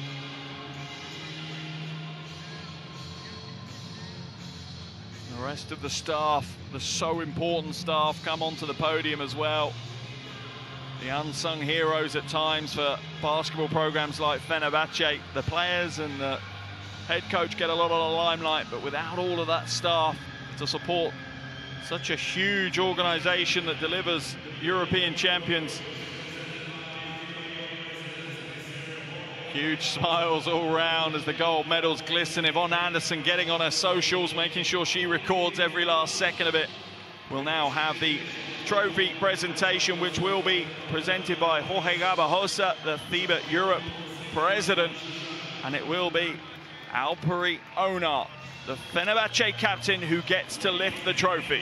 The rest of the staff, the so important staff, come onto the podium as well. The unsung heroes at times for basketball programs like Fenerbahce. The players and the head coach get a lot of the limelight, but without all of that staff, to support such a huge organization that delivers European champions. Huge smiles all round as the gold medals glisten. Yvonne Anderson getting on her socials, making sure she records every last second of it. We'll now have the trophy presentation, which will be presented by Jorge Garbajosa, the FIBA Europe president, and it will be Alperi Onar, the Fenerbahce captain, who gets to lift the trophy.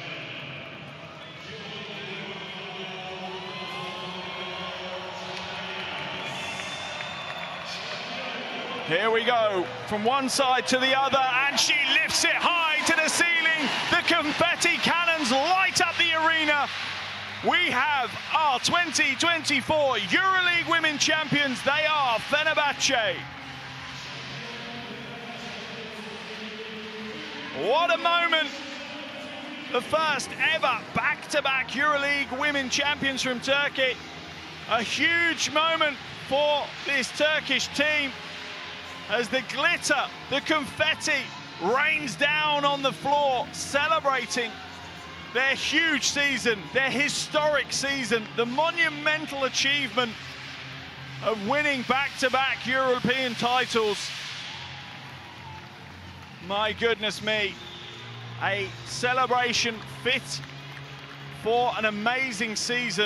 Here we go, from one side to the other, and she lifts it high to the ceiling. The confetti cannons light up the arena. We have our twenty twenty-four EuroLeague Women champions. They are Fenerbahce. What a moment. The first ever back-to-back EuroLeague Women champions from Turkey. A huge moment for this Turkish team, as the glitter, the confetti rains down on the floor, celebrating their huge season, their historic season, the monumental achievement of winning back-to-back European titles. My goodness me, a celebration fit for an amazing season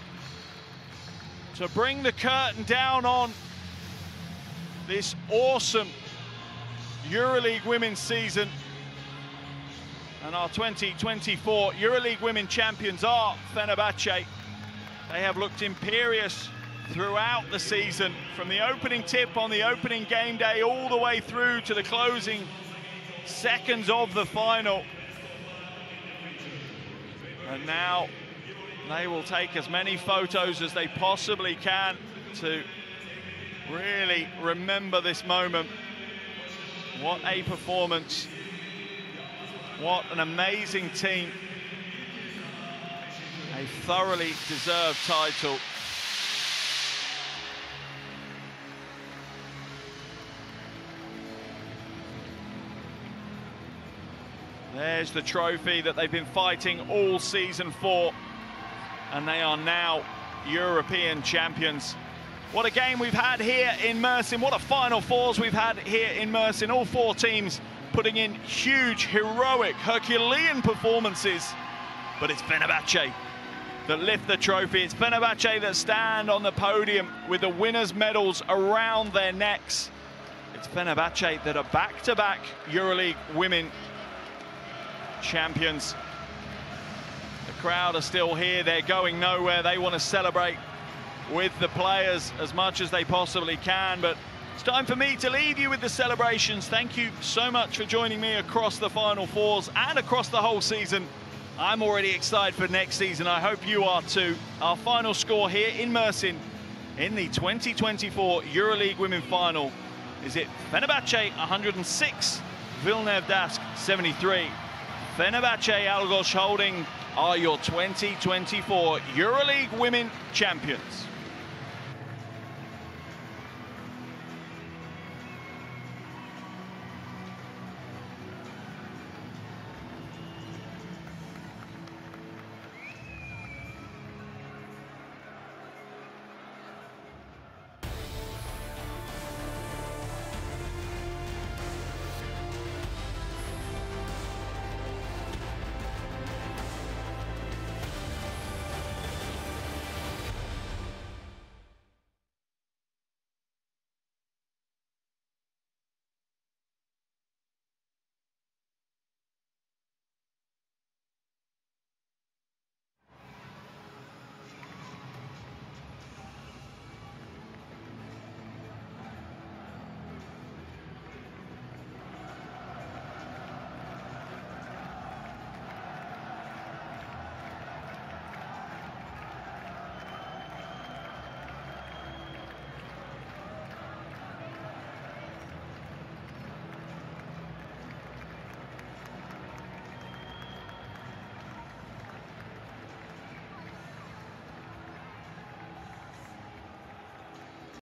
to bring the curtain down on this awesome EuroLeague Women's season. And our twenty twenty-four EuroLeague Women champions are Fenerbahce. They have looked imperious throughout the season, from the opening tip on the opening game day all the way through to the closing seconds of the final. And now they will take as many photos as they possibly can to really remember this moment. What a performance. What an amazing team. A thoroughly deserved title. There's the trophy that they've been fighting all season for, and they are now European champions. What a game we've had here in Mersin. What a Final Fours we've had here in Mersin. All four teams putting in huge, heroic, Herculean performances. But it's Fenerbahce that lift the trophy. It's Fenerbahce that stand on the podium with the winners' medals around their necks. It's Fenerbahce that are back-to-back EuroLeague Women champions. The crowd are still here. They're going nowhere. They want to celebrate with the players as much as they possibly can, but it's time for me to leave you with the celebrations. Thank you so much for joining me across the Final Fours and across the whole season. I'm already excited for next season. I hope you are too. Our final score here in Mersin in the twenty twenty-four EuroLeague Women Final is it Fenerbahce one hundred six, Villeneuve Dask seventy-three. Fenerbahce Alagoz Holding are your twenty twenty-four EuroLeague Women champions.